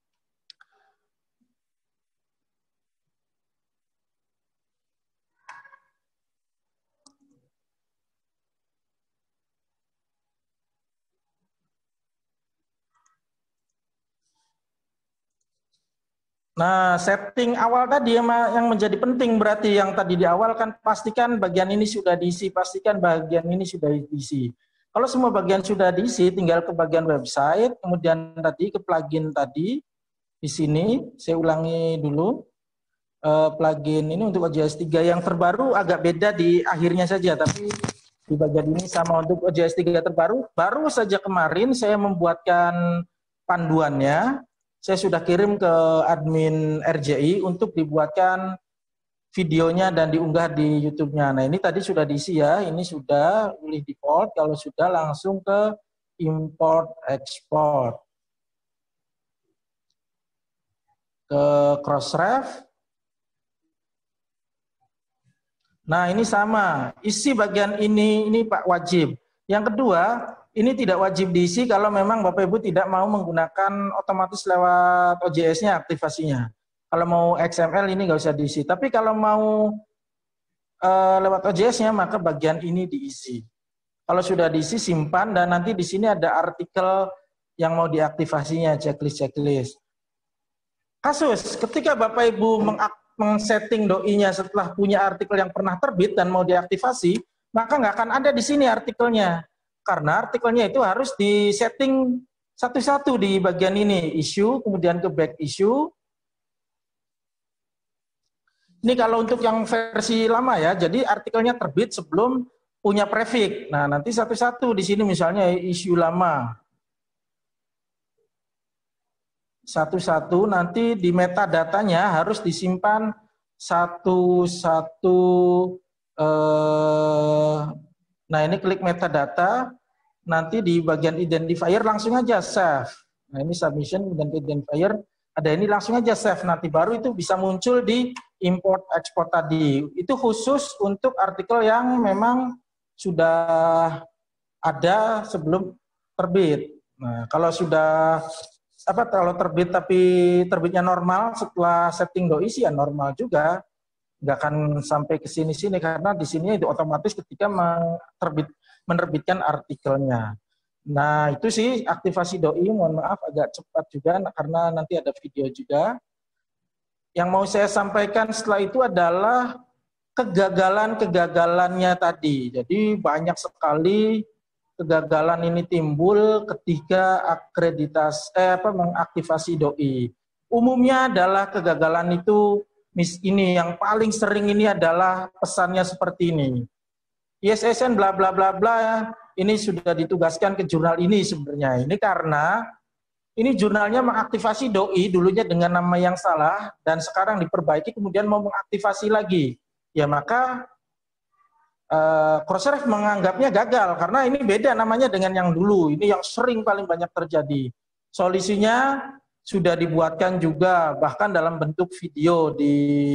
Nah, setting awal tadi yang menjadi penting berarti yang tadi di awal kan pastikan bagian ini sudah diisi, pastikan bagian ini sudah diisi. Kalau semua bagian sudah diisi, tinggal ke bagian website, kemudian tadi ke plugin tadi, di sini, saya ulangi dulu, uh, plugin ini untuk O J S tiga yang terbaru agak beda di akhirnya saja, tapi di bagian ini sama untuk O J S tiga terbaru, baru saja kemarin saya membuatkan panduannya, saya sudah kirim ke admin R J I untuk dibuatkan videonya dan diunggah di YouTube-nya. Nah, ini tadi sudah diisi ya, ini sudah pilih default, kalau sudah langsung ke import export. Ke Crossref. Nah, ini sama, isi bagian ini, ini Pak wajib. Yang kedua, ini tidak wajib diisi kalau memang Bapak Ibu tidak mau menggunakan otomatis lewat O J S-nya aktivasinya. Kalau mau X M L ini nggak usah diisi. Tapi kalau mau uh, lewat O J S-nya maka bagian ini diisi. Kalau sudah diisi simpan dan nanti di sini ada artikel yang mau diaktifasinya, checklist-checklist. Kasus ketika Bapak Ibu meng-setting doi-nya setelah punya artikel yang pernah terbit dan mau diaktifasi, maka nggak akan ada di sini artikelnya. Karena artikelnya itu harus di-setting satu-satu di bagian ini, issue, kemudian ke back issue. Ini kalau untuk yang versi lama ya, jadi artikelnya terbit sebelum punya prefix. Nah, nanti satu-satu di sini misalnya issue lama. Satu-satu nanti di metadatanya harus disimpan satu-satu. Eh, nah, ini klik metadata. Nanti di bagian identifier langsung aja save. Nah, ini submission dan identifier ada ini langsung aja save. Nanti baru itu bisa muncul di import export tadi. Itu khusus untuk artikel yang memang sudah ada sebelum terbit. Nah, kalau sudah apa kalau terbit tapi terbitnya normal setelah setting doi sih ya normal juga. Nggak akan sampai ke sini-sini karena di sini itu otomatis ketika terbit menerbitkan artikelnya. Nah, itu sih aktivasi doi, mohon maaf agak cepat juga karena nanti ada video juga. Yang mau saya sampaikan setelah itu adalah kegagalan-kegagalannya tadi. Jadi banyak sekali kegagalan ini timbul ketika akreditasi eh, apa mengaktivasi doi. Umumnya adalah kegagalan itu mis ini yang paling sering ini adalah pesannya seperti ini. I S S N bla bla bla bla ini sudah ditugaskan ke jurnal ini sebenarnya. Ini karena ini jurnalnya mengaktifasi doi dulunya dengan nama yang salah dan sekarang diperbaiki kemudian mau mengaktifasi lagi. Ya maka uh, Crossref menganggapnya gagal karena ini beda namanya dengan yang dulu. Ini yang sering paling banyak terjadi. Solusinya sudah dibuatkan juga bahkan dalam bentuk video di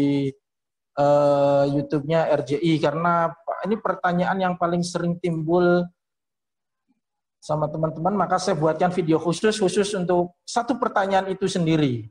uh, YouTube-nya R J I karena ini pertanyaan yang paling sering timbul sama teman-teman, maka saya buatkan video khusus khusus untuk satu pertanyaan itu sendiri.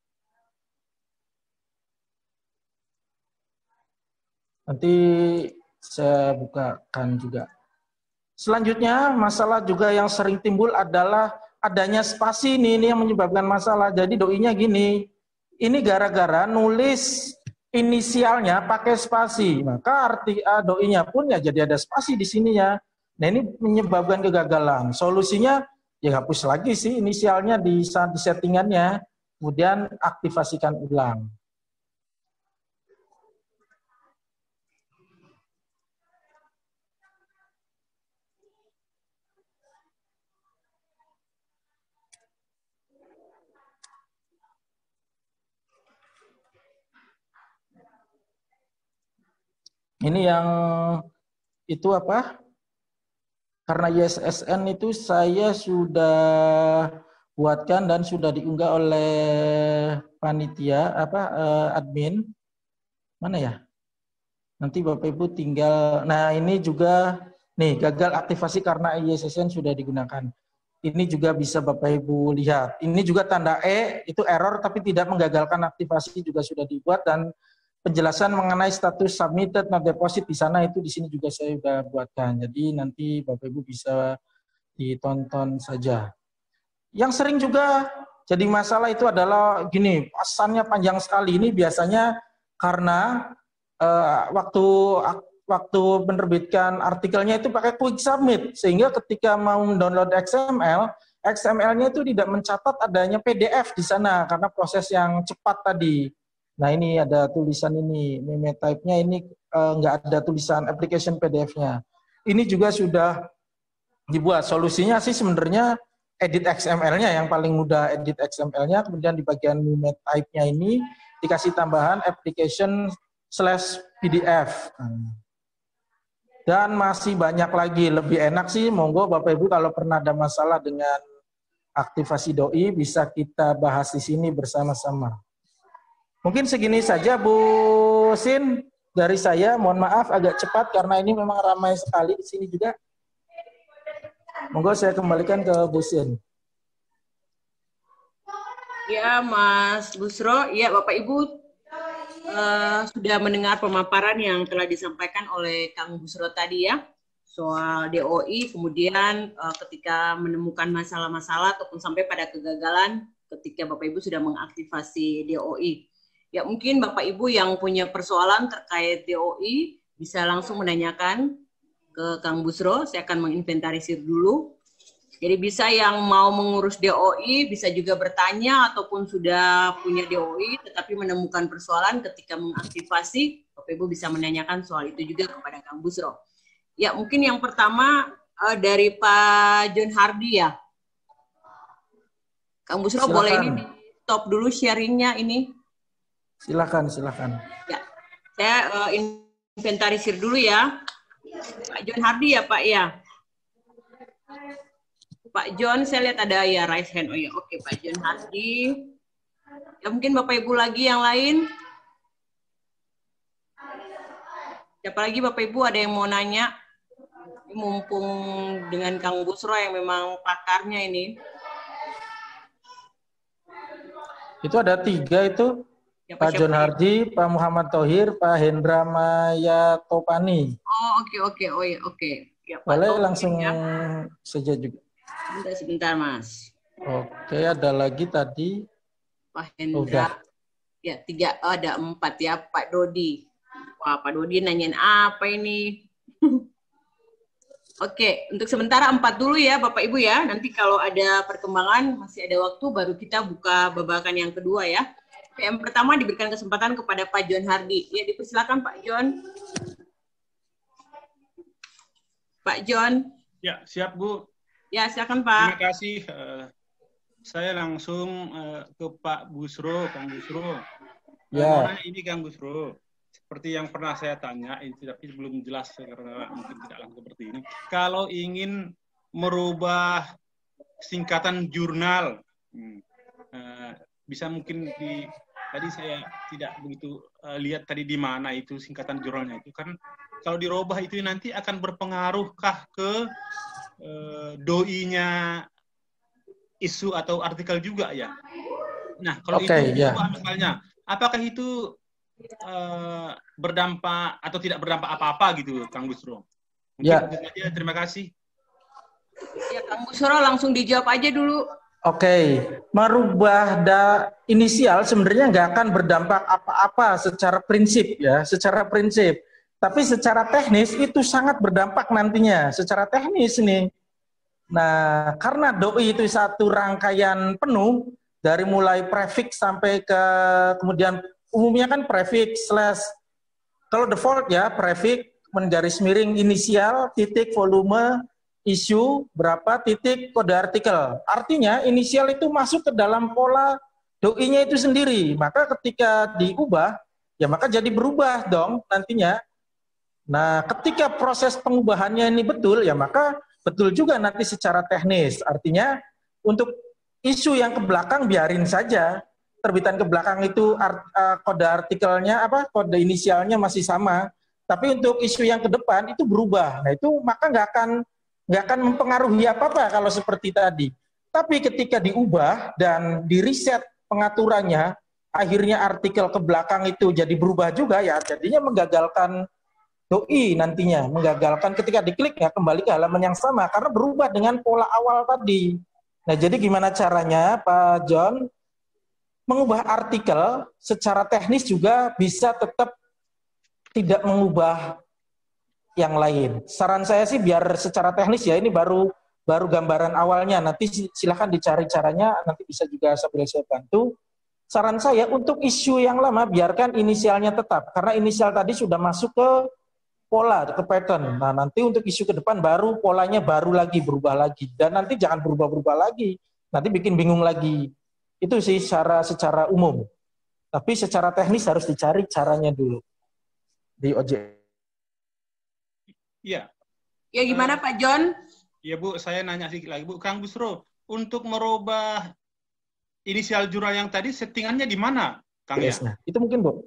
Nanti saya bukakan juga. Selanjutnya, masalah juga yang sering timbul adalah adanya spasi ini, ini yang menyebabkan masalah. Jadi doinya gini, ini gara-gara nulis inisialnya pakai spasi, maka arti uh, doinya pun ya jadi ada spasi di sininya. Nah ini menyebabkan kegagalan. Solusinya ya hapus lagi sih inisialnya di saat di settingannya, kemudian aktifasikan ulang. Ini yang itu apa? Karena I S S N itu saya sudah buatkan dan sudah diunggah oleh panitia apa eh, admin. Mana ya? Nanti Bapak Ibu tinggal, nah ini juga, nih gagal aktivasi karena I S S N sudah digunakan. Ini juga bisa Bapak Ibu lihat. Ini juga tanda E, itu error tapi tidak menggagalkan aktivasi juga sudah dibuat, dan penjelasan mengenai status submitted not deposit di sana itu di sini juga saya sudah buatkan. Jadi nanti Bapak Ibu bisa ditonton saja. Yang sering juga jadi masalah itu adalah gini, pesannya panjang sekali. Ini biasanya karena Uh, waktu waktu menerbitkan artikelnya itu pakai quick submit, sehingga ketika mau download X M L, X M L-nya itu tidak mencatat adanya P D F di sana karena proses yang cepat tadi. Nah ini ada tulisan ini, meme type-nya ini uh, nggak ada tulisan application P D F-nya. Ini juga sudah dibuat. Solusinya sih sebenarnya edit X M L-nya yang paling mudah, edit X M L-nya, kemudian di bagian meme type-nya ini dikasih tambahan application slash P D F. Dan masih banyak lagi, lebih enak sih, monggo Bapak Ibu kalau pernah ada masalah dengan aktivasi doi bisa kita bahas di sini bersama-sama. Mungkin segini saja Bu Sin dari saya, mohon maaf agak cepat karena ini memang ramai sekali di sini juga. Monggo saya kembalikan ke Bu Sin. Ya Mas Busro, ya Bapak Ibu Uh, sudah mendengar pemaparan yang telah disampaikan oleh Kang Busro tadi ya, soal D O I, kemudian uh, ketika menemukan masalah-masalah ataupun sampai pada kegagalan ketika Bapak Ibu sudah mengaktifasi D O I. Ya mungkin Bapak Ibu yang punya persoalan terkait D O I bisa langsung menanyakan ke Kang Busro, saya akan menginventarisir dulu. Jadi bisa yang mau mengurus D O I bisa juga bertanya ataupun sudah punya D O I tetapi menemukan persoalan ketika mengaktifasi, Bapak Ibu bisa menanyakan soal itu juga kepada Kang Busro. Ya mungkin yang pertama uh, dari Pak John Hardy ya. Kang Busro silakan. Boleh ini di stop dulu sharingnya ini. Silakan, silakan. Ya, saya uh, inventarisir dulu ya. Pak John Hardy ya Pak ya. Pak John, saya lihat ada ya raise hand. Oh ya, oke Pak John Hardy. Ya mungkin Bapak Ibu lagi yang lain. Siapa lagi Bapak Ibu ada yang mau nanya? Mumpung dengan Kang Busro yang memang pakarnya ini. Itu ada tiga itu. Siapa, Pak John Hardy, Pak Muhammad Thohir, Pak Hendra Maya Topani. Oh oke oke oh ya oke. Ya, boleh langsung ya. Saja juga. Sebentar, sebentar Mas. Oke, ada lagi tadi. Pak Hendra. Oh, ya, tiga, oh, ada empat ya. Pak Dodi. Wah, Pak Dodi nanyain apa ini? Oke, untuk sementara empat dulu ya Bapak Ibu ya. Nanti kalau ada perkembangan, masih ada waktu, baru kita buka babakan yang kedua ya. Yang pertama diberikan kesempatan kepada Pak John Hardy. Ya, dipersilakan Pak John. Pak John. Ya, siap Bu. Ya, silakan Pak. Terima kasih. Uh, saya langsung uh, ke Pak Busro, Kang Busro. Ya. Uh, ini Kang Busro. Seperti yang pernah saya tanya, ini tapi belum jelas karena mungkin tidak langsung seperti ini. Kalau ingin merubah singkatan jurnal, hmm, uh, bisa mungkin di tadi saya tidak begitu uh, lihat tadi di mana itu singkatan jurnalnya itu kan. Kalau dirubah itu nanti akan berpengaruhkah ke Uh, doi-nya isu atau artikel juga ya. Nah, kalau okay, itu yeah. misalnya, apakah itu uh, berdampak atau tidak berdampak apa-apa gitu, Kang Busro? Mungkin ya. Aja, terima kasih. Ya, Kang Busro langsung dijawab aja dulu. Oke, okay. Merubah da inisial sebenarnya nggak akan berdampak apa-apa secara prinsip ya, secara prinsip. Tapi secara teknis itu sangat berdampak nantinya, secara teknis nih. Nah, karena doi itu satu rangkaian penuh, dari mulai prefix sampai ke, kemudian umumnya kan prefix slash, kalau default ya, prefix, menggaris miring inisial, titik volume, isu, berapa, titik, kode artikel. Artinya inisial itu masuk ke dalam pola doi-nya itu sendiri. Maka ketika diubah, ya maka jadi berubah dong nantinya. Nah, ketika proses pengubahannya ini betul, ya maka betul juga nanti secara teknis. Artinya, untuk isu yang ke belakang biarin saja. Terbitan ke belakang itu art, uh, kode artikelnya, apa kode inisialnya masih sama. Tapi untuk isu yang ke depan itu berubah. Nah itu maka nggak akan nggak akan mempengaruhi apa-apa kalau seperti tadi. Tapi ketika diubah dan di-reset pengaturannya, akhirnya artikel ke belakang itu jadi berubah juga, ya jadinya menggagalkan doi nantinya, menggagalkan ketika diklik ya kembali ke halaman yang sama karena berubah dengan pola awal tadi. Nah jadi gimana caranya Pak John mengubah artikel secara teknis juga bisa tetap tidak mengubah yang lain. Saran saya sih biar secara teknis ya, ini baru baru gambaran awalnya, nanti silahkan dicari caranya, nanti bisa juga sambil saya bantu. Saran saya untuk isu yang lama biarkan inisialnya tetap, karena inisial tadi sudah masuk ke pola, ke pattern. Nah nanti untuk isu ke depan baru polanya baru lagi, berubah lagi. Dan nanti jangan berubah-berubah lagi, nanti bikin bingung lagi. Itu sih secara, secara umum. Tapi secara teknis harus dicari caranya dulu di O J S. Iya. Ya gimana uh, Pak John? Ya Bu, saya nanya sedikit lagi Bu. Kang Busro, untuk merubah inisial jurnal yang tadi settingannya di mana, Kang ya? Nah, itu mungkin Bu.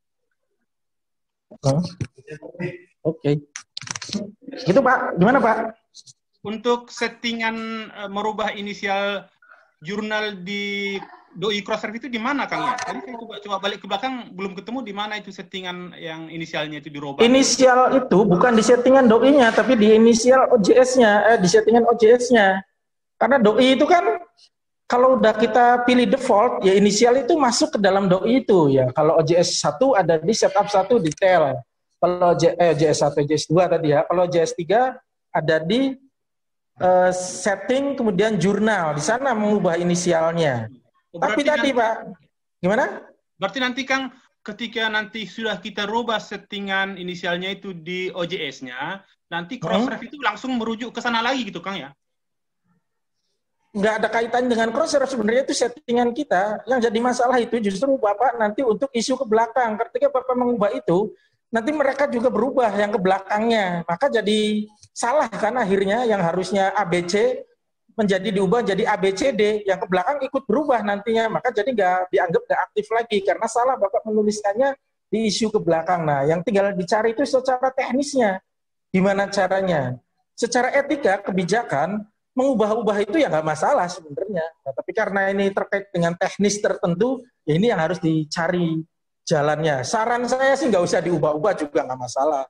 Oh. Oke. Okay. Gitu Pak, gimana Pak? Untuk settingan uh, merubah inisial jurnal di doi Crossref itu di mana Kang ya? Tadi saya coba, coba balik ke belakang belum ketemu di mana itu settingan yang inisialnya itu dirubah. Inisial itu bukan di settingan doi-nya tapi di inisial O J S-nya, eh di settingan O J S-nya. Karena doi itu kan kalau udah kita pilih default ya inisial itu masuk ke dalam doi itu ya. Kalau O J S satu ada di setup satu detail. Kalau eh, O J S satu O J S dua tadi ya. Kalau O J S tiga ada di uh, setting kemudian jurnal. Di sana mengubah inisialnya. Oh, tapi tadi nanti, Pak, gimana? Berarti nanti Kang, ketika nanti sudah kita rubah settingan inisialnya itu di O J S-nya, nanti Crossref hmm? itu langsung merujuk ke sana lagi gitu Kang ya? Nggak ada kaitan dengan Crossref, sebenarnya itu settingan kita. Yang jadi masalah itu justru Bapak nanti untuk isu ke belakang. Ketika Bapak mengubah itu, nanti mereka juga berubah yang ke belakangnya. Maka jadi salah kan akhirnya yang harusnya A B C menjadi diubah jadi A B C D, yang ke belakang ikut berubah nantinya, maka jadi nggak dianggap nggak aktif lagi karena salah Bapak menuliskannya di isu ke belakang. Nah, yang tinggal dicari itu secara teknisnya, gimana caranya. Secara etika kebijakan mengubah-ubah itu ya nggak masalah sebenarnya. Nah, tapi karena ini terkait dengan teknis tertentu, ya ini yang harus dicari jalannya. Saran saya sih nggak usah diubah-ubah juga nggak masalah,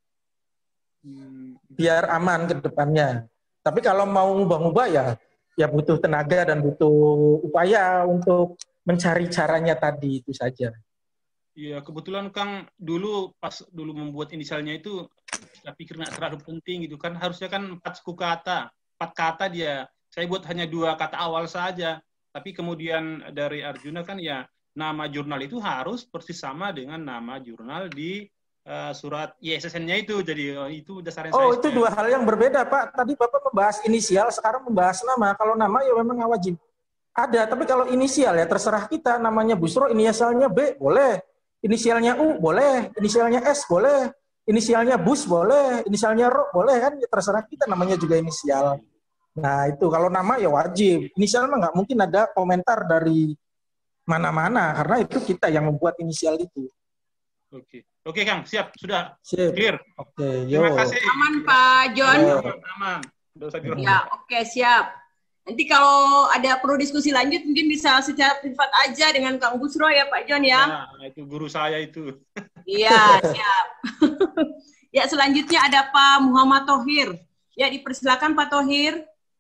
biar aman ke depannya. Tapi kalau mau ngubah-ngubah ya, ya butuh tenaga dan butuh upaya untuk mencari caranya tadi itu saja. Iya, kebetulan Kang dulu pas dulu membuat inisialnya itu, saya pikir nggak terlalu penting gitu kan. Harusnya kan empat suku kata, empat kata dia. Saya buat hanya dua kata awal saja. Tapi kemudian dari Arjuna kan ya nama jurnal itu harus persis sama dengan nama jurnal di Uh, surat I S S N-nya itu, jadi uh, itu dasarnya. Oh, saya itu dua hal yang berbeda, Pak. Tadi Bapak membahas inisial, sekarang membahas nama. Kalau nama ya memang wajib ada, tapi kalau inisial ya terserah kita. Namanya Busro, inisialnya B, boleh. Inisialnya U, boleh. Inisialnya S, boleh. Inisialnya Bus, boleh. Inisialnya Ro, boleh kan? Ya, terserah kita, namanya juga inisial. Nah, itu kalau nama ya wajib. Inisial mah nggak mungkin ada komentar dari mana-mana, karena itu kita yang membuat inisial itu. Oke. Oke Kang, siap, sudah Sip. Clear. Oke, yo. Terima kasih. Aman Pak John. Aman, aman. Ya, oke siap. Nanti kalau ada perlu diskusi lanjut mungkin bisa secara privat aja dengan Kang Busro ya Pak John ya. Nah, itu guru saya itu. Iya, siap. Ya, selanjutnya ada Pak Muhammad Thohir. Ya, dipersilakan Pak Thohir.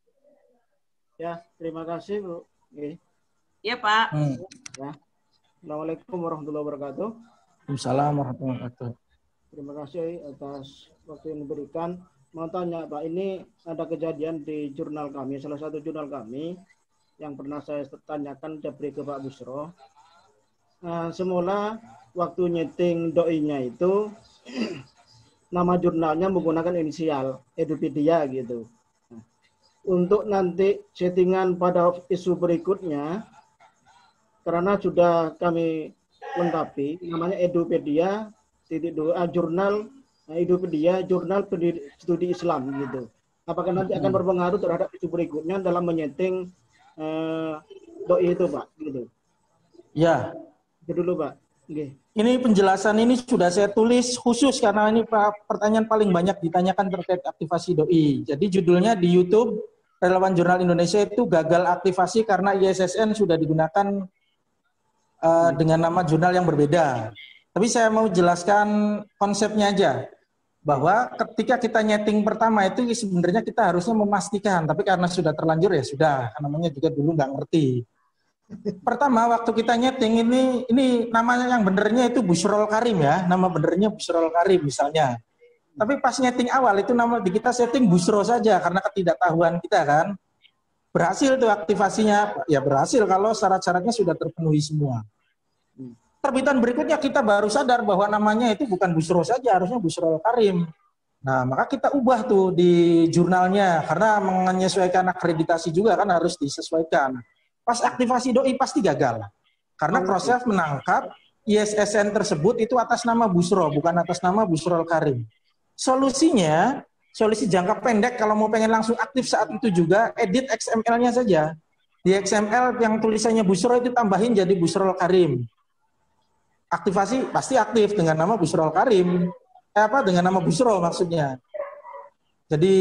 Ya, terima kasih Bu. Oke. Ya Pak. Hmm. Ya. Assalamualaikum warahmatullahi wabarakatuh. Waalaikumsalam warahmatullahi wabarakatuh. Terima kasih atas waktu yang diberikan. Mau tanya Pak, ini ada kejadian di jurnal kami, salah satu jurnal kami, yang pernah saya tanyakan diberi ke Pak Busro. Nah, semula waktu nyeting doi-nya itu, nama jurnalnya menggunakan inisial, Edupedia gitu. Nah, untuk nanti settingan pada isu berikutnya, karena sudah kami lengkapi, namanya Edupedia titik dua jurnal Edupedia jurnal studi Islam gitu. Apakah nanti akan berpengaruh terhadap isu berikutnya dalam menyeting eh, doi itu Pak gitu? Ya. Itu dulu Pak. Oke. Ini penjelasan ini sudah saya tulis khusus karena ini pertanyaan paling banyak ditanyakan terkait aktivasi doi. Jadi judulnya di YouTube Relawan Jurnal Indonesia itu gagal aktivasi karena I S S N sudah digunakan uh, dengan nama jurnal yang berbeda. Tapi saya mau jelaskan konsepnya aja. Bahwa ketika kita nyeting pertama itu sebenarnya kita harusnya memastikan. Tapi karena sudah terlanjur ya sudah. Namanya juga dulu nggak ngerti. Pertama waktu kita nyeting ini ini namanya yang benernya itu Busrol Karim ya, nama benernya Busrol Karim misalnya. Tapi pas nyeting awal itu nama di kita setting Busro saja karena ketidaktahuan kita kan. Berhasil tuh aktivasinya, ya berhasil kalau syarat-syaratnya sudah terpenuhi semua. Terbitan berikutnya kita baru sadar bahwa namanya itu bukan Busro saja, harusnya Busrol Karim. Nah, maka kita ubah tuh di jurnalnya karena menyesuaikan akreditasi juga kan harus disesuaikan. Pas aktivasi doi pasti gagal. Karena proses menangkap I S S N tersebut itu atas nama Busro, bukan atas nama Busrol Karim. Solusinya, solusi jangka pendek kalau mau pengen langsung aktif saat itu juga, edit X M L-nya saja. Di X M L yang tulisannya Busro itu tambahin jadi Busrol Karim. Aktivasi pasti aktif dengan nama Busrol Karim. Eh, apa dengan nama Busro maksudnya. Jadi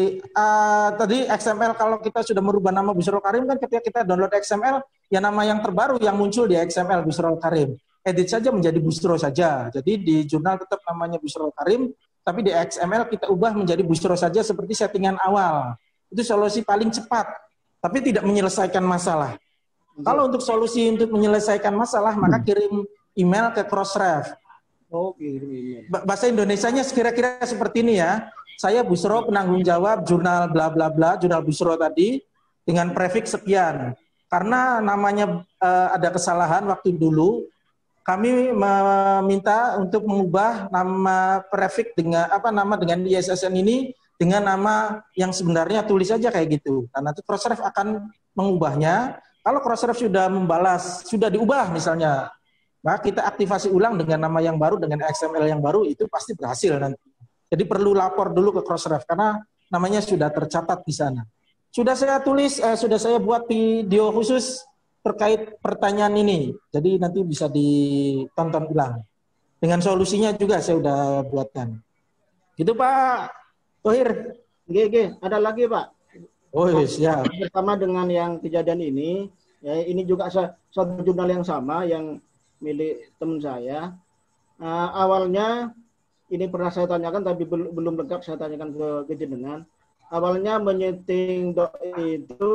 uh, tadi X M L kalau kita sudah merubah nama Busrol Karim kan ketika kita download X M L ya nama yang terbaru yang muncul di X M L Busrol Karim. Edit saja menjadi Busro saja. Jadi di jurnal tetap namanya Busrol Karim, tapi di X M L kita ubah menjadi Busro saja seperti settingan awal. Itu solusi paling cepat, tapi tidak menyelesaikan masalah. Hmm. Kalau untuk solusi untuk menyelesaikan masalah maka kirim email ke Crossref. Oh, kirim. Bahasa Indonesianya kira-kira seperti ini ya. Saya Busro penanggung jawab jurnal bla bla bla, jurnal Busro tadi dengan prefix sekian. Karena namanya uh, ada kesalahan waktu dulu, kami meminta untuk mengubah nama prefix dengan apa nama dengan I S S N ini dengan nama yang sebenarnya tulis saja kayak gitu. Karena nanti Crossref akan mengubahnya. Kalau Crossref sudah membalas, sudah diubah misalnya, maka kita aktivasi ulang dengan nama yang baru dengan X M L yang baru itu pasti berhasil nanti. Jadi perlu lapor dulu ke Crossref karena namanya sudah tercatat di sana. Sudah saya tulis, eh, sudah saya buat video khusus terkait pertanyaan ini. Jadi nanti bisa ditonton ulang. Dengan solusinya juga saya sudah buatkan. Gitu Pak Thohir. Oke, oke. Ada lagi Pak. Oh iya. Bersama dengan yang kejadian ini, ya, ini juga satu jurnal yang sama yang milik teman saya. Uh, awalnya ini pernah saya tanyakan tapi belum belum lengkap saya tanyakan ke jenengan. Awalnya menyeting doi itu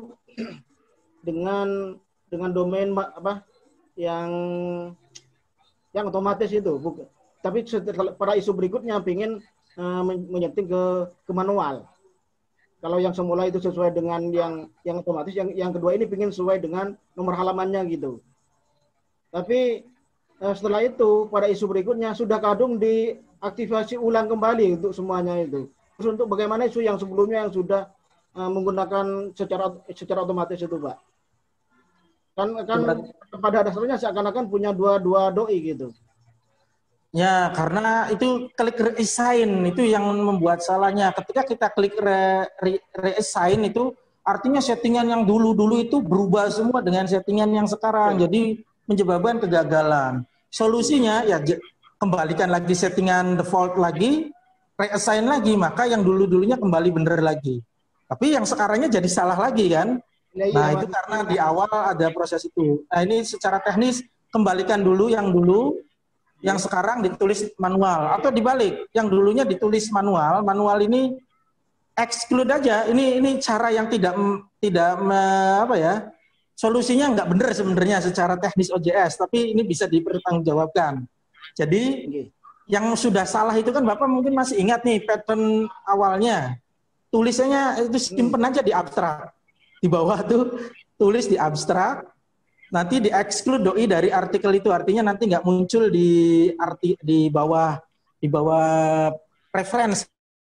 dengan dengan domain apa yang yang otomatis itu, bukan. Tapi setelah, pada isu berikutnya ingin uh, menyeting ke ke manual. Kalau yang semula itu sesuai dengan yang yang otomatis, yang yang kedua ini ingin sesuai dengan nomor halamannya gitu. Tapi setelah itu pada isu berikutnya sudah kadung diaktifasi ulang kembali untuk semuanya itu. Terus untuk bagaimana isu yang sebelumnya yang sudah uh, menggunakan secara secara otomatis itu, Pak? Kan kan pada dasarnya seakan-akan punya dua dua doi gitu. Ya, karena itu klik reassign itu yang membuat salahnya. Ketika kita klik re, re, reassign itu artinya settingan yang dulu-dulu itu berubah semua dengan settingan yang sekarang. Ya. Jadi menyebabkan kegagalan. Solusinya ya kembalikan lagi settingan default lagi, reassign lagi, maka yang dulu-dulunya kembali bener lagi. Tapi yang sekarangnya jadi salah lagi kan? Ya, nah iya, itu karena di awal ada proses itu. Nah ini secara teknis kembalikan dulu yang dulu, yang sekarang ditulis manual atau dibalik, yang dulunya ditulis manual, manual ini exclude aja. Ini ini cara yang tidak tidak apa ya? Solusinya nggak benar sebenarnya secara teknis O J S, tapi ini bisa dipertanggungjawabkan. Jadi yang sudah salah itu kan Bapak mungkin masih ingat nih pattern awalnya. Tulisannya itu simpen aja di abstrak. Di bawah tuh tulis di abstrak, nanti di exclude doi dari artikel itu, artinya nanti nggak muncul di arti di bawah di bawah reference.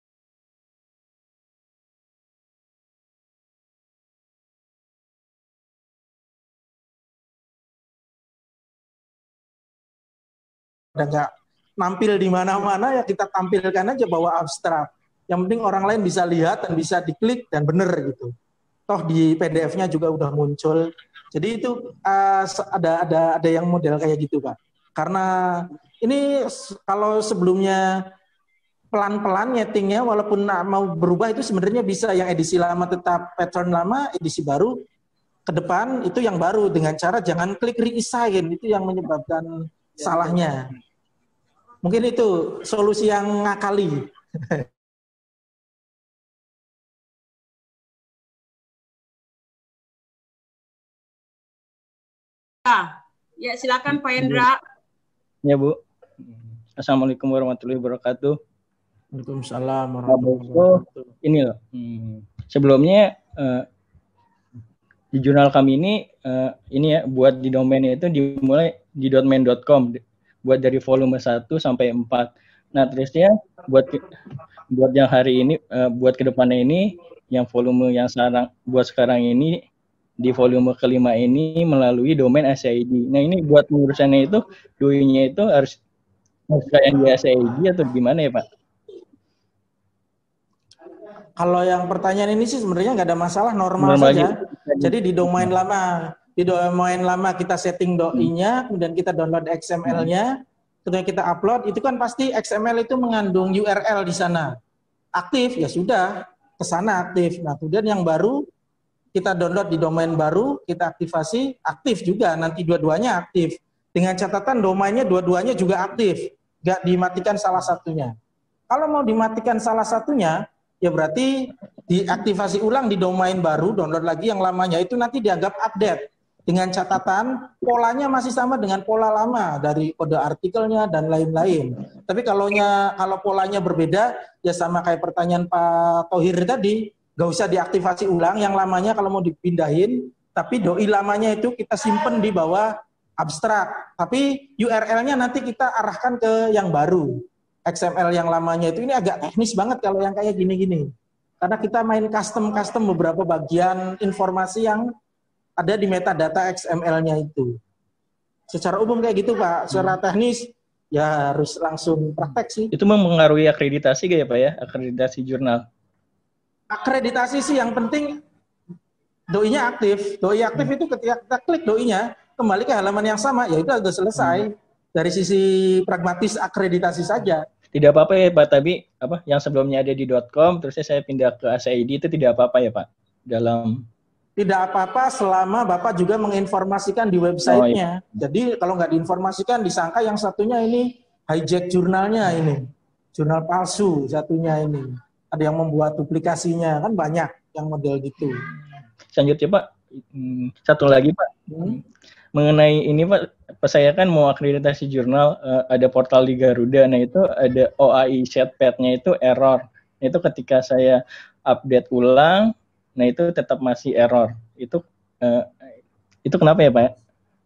Dan nggak nampil di mana-mana ya kita tampilkan aja bahwa abstrak. Yang penting orang lain bisa lihat dan bisa diklik dan bener gitu. Toh di P D F-nya juga udah muncul. Jadi itu uh, ada ada ada yang model kayak gitu Pak. Karena ini kalau sebelumnya pelan-pelan nyetingnya, walaupun mau berubah itu sebenarnya bisa, yang edisi lama tetap pattern lama, edisi baru ke depan itu yang baru, dengan cara jangan klik reassign, itu yang menyebabkan salahnya. Mungkin itu solusi yang ngakali. Ya, silakan Pak Hendra. Ya, Bu. Assalamualaikum warahmatullahi wabarakatuh. Waalaikumsalam warahmatullahi wabarakatuh. Ini loh, hmm, sebelumnya uh, di jurnal kami ini uh, ini ya, buat di domainnya itu dimulai di .main dot com, buat dari volume satu sampai empat. Nah, terusnya buat buat yang hari ini, uh, buat kedepannya ini, yang volume yang sekarang, buat sekarang ini, di volume kelima ini melalui domain A C I D. Nah, ini buat pengurusannya itu, D O I-nya itu harus harus kayak di A C I D atau gimana ya, Pak? Kalau yang pertanyaan ini sih sebenarnya nggak ada masalah, normal, normal saja. Gitu. Jadi di domain lama, di domain lama kita setting D O I-nya, kemudian kita download X M L-nya, kemudian kita upload, itu kan pasti X M L itu mengandung U R L di sana. Aktif, ya sudah, ke sana aktif. Nah, kemudian yang baru, kita download di domain baru, kita aktifasi, aktif juga, nanti dua-duanya aktif. Dengan catatan domainnya dua-duanya juga aktif, nggak dimatikan salah satunya. Kalau mau dimatikan salah satunya, ya berarti diaktifasi ulang di domain baru, download lagi yang lamanya, itu nanti dianggap update. Dengan catatan polanya masih sama dengan pola lama dari kode artikelnya dan lain-lain. Tapi kalau kalau polanya berbeda, ya sama kayak pertanyaan Pak Thohir tadi, nggak usah diaktifasi ulang, yang lamanya kalau mau dipindahin, tapi doi lamanya itu kita simpen di bawah abstrak. Tapi U R L-nya nanti kita arahkan ke yang baru. X M L yang lamanya itu, ini agak teknis banget kalau yang kayak gini-gini. Karena kita main custom-custom beberapa bagian informasi yang ada di metadata X M L-nya itu. Secara umum kayak gitu, Pak. Secara teknis, ya harus langsung praktek sih. Itu mempengaruhi akreditasi gak ya, Pak ya? Akreditasi jurnal. Akreditasi sih yang penting D O I-nya aktif. D O I aktif itu ketika kita klik D O I-nya, kembali ke halaman yang sama, ya itu sudah selesai. Dari sisi pragmatis akreditasi saja. Tidak apa-apa ya, Pak. Tapi apa yang sebelumnya ada di .com, terusnya saya pindah ke A C I D, itu tidak apa-apa ya, Pak? Dalam... Tidak apa-apa selama Bapak juga menginformasikan di websitenya. Oh, iya. Jadi kalau nggak diinformasikan, disangka yang satunya ini hijack jurnalnya ini. Jurnal palsu satunya ini. Ada yang membuat duplikasinya, kan banyak yang model gitu. Selanjutnya Pak, satu lagi Pak. Hmm? Mengenai ini Pak, saya kan mau akreditasi jurnal, ada portal di Garuda, nah itu ada O A I setpad-nya itu error. Itu ketika saya update ulang, nah itu tetap masih error. Itu uh, itu kenapa ya Pak?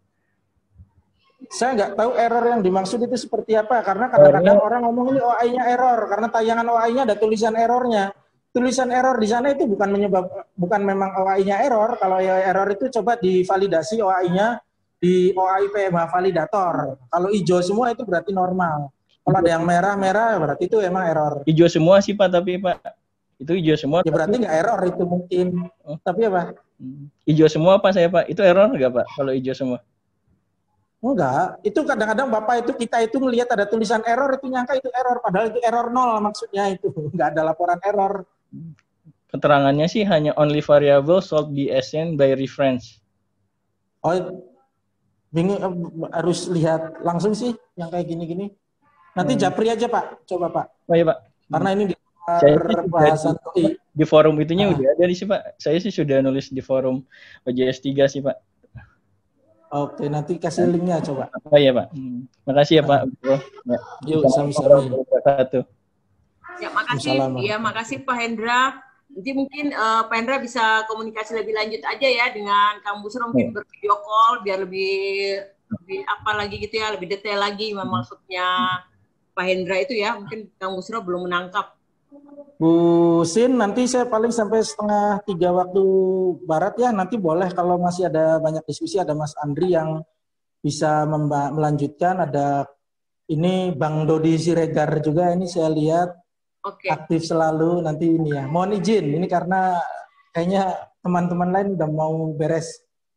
Saya nggak tahu error yang dimaksud itu seperti apa, karena kadang-kadang orang ngomong ini O A I-nya error, karena tayangan O A I-nya ada tulisan errornya. Tulisan error di sana itu bukan menyebab, bukan memang O A I-nya error. Kalau ya error itu coba divalidasi O A I-nya di O A I P M H validator. Kalau hijau semua itu berarti normal. Kalau ada yang merah-merah berarti itu emang error. Hijau semua sih Pak, tapi Pak itu hijau semua. Ya berarti nggak error itu mungkin. Oh. Tapi apa? Hijau semua apa saya Pak? Itu error nggak Pak kalau hijau semua? Enggak. Itu kadang-kadang Bapak itu kita itu melihat ada tulisan error itu nyangka itu error. Padahal itu error nol maksudnya itu. Nggak ada laporan error. Keterangannya sih hanya only variable should be assigned by reference. Oh, bingung, harus lihat langsung sih yang kayak gini-gini. Nanti hmm. japri aja Pak. Coba Pak. Oh iya Pak. Karena ini di Saya bahasan di, di forum itunya ah. udah ada sih Pak. Saya sih sudah nulis di forum O J S tiga sih Pak. Oke, nanti kasih linknya coba. Oh iya Pak. Hmm. Makasih ya Pak. Ya. Yuk, sama-sama. Ya, makasih. Ya, makasih Pak Hendra. Nanti mungkin uh, Pak Hendra bisa komunikasi lebih lanjut aja ya dengan Kang Busro, mungkin ya. Bervideo call biar lebih lebih apa lagi gitu ya, lebih detail lagi hmm. maksudnya Pak Hendra itu ya. Mungkin Kang Busro belum menangkap. Bu Sin, nanti saya paling sampai setengah tiga waktu barat ya. Nanti boleh kalau masih ada banyak diskusi, ada Mas Andri yang bisa melanjutkan. Ada ini Bang Dodi Siregar juga, ini saya lihat okay. aktif selalu. Nanti ini ya, mohon izin, ini karena kayaknya teman-teman lain udah mau beres.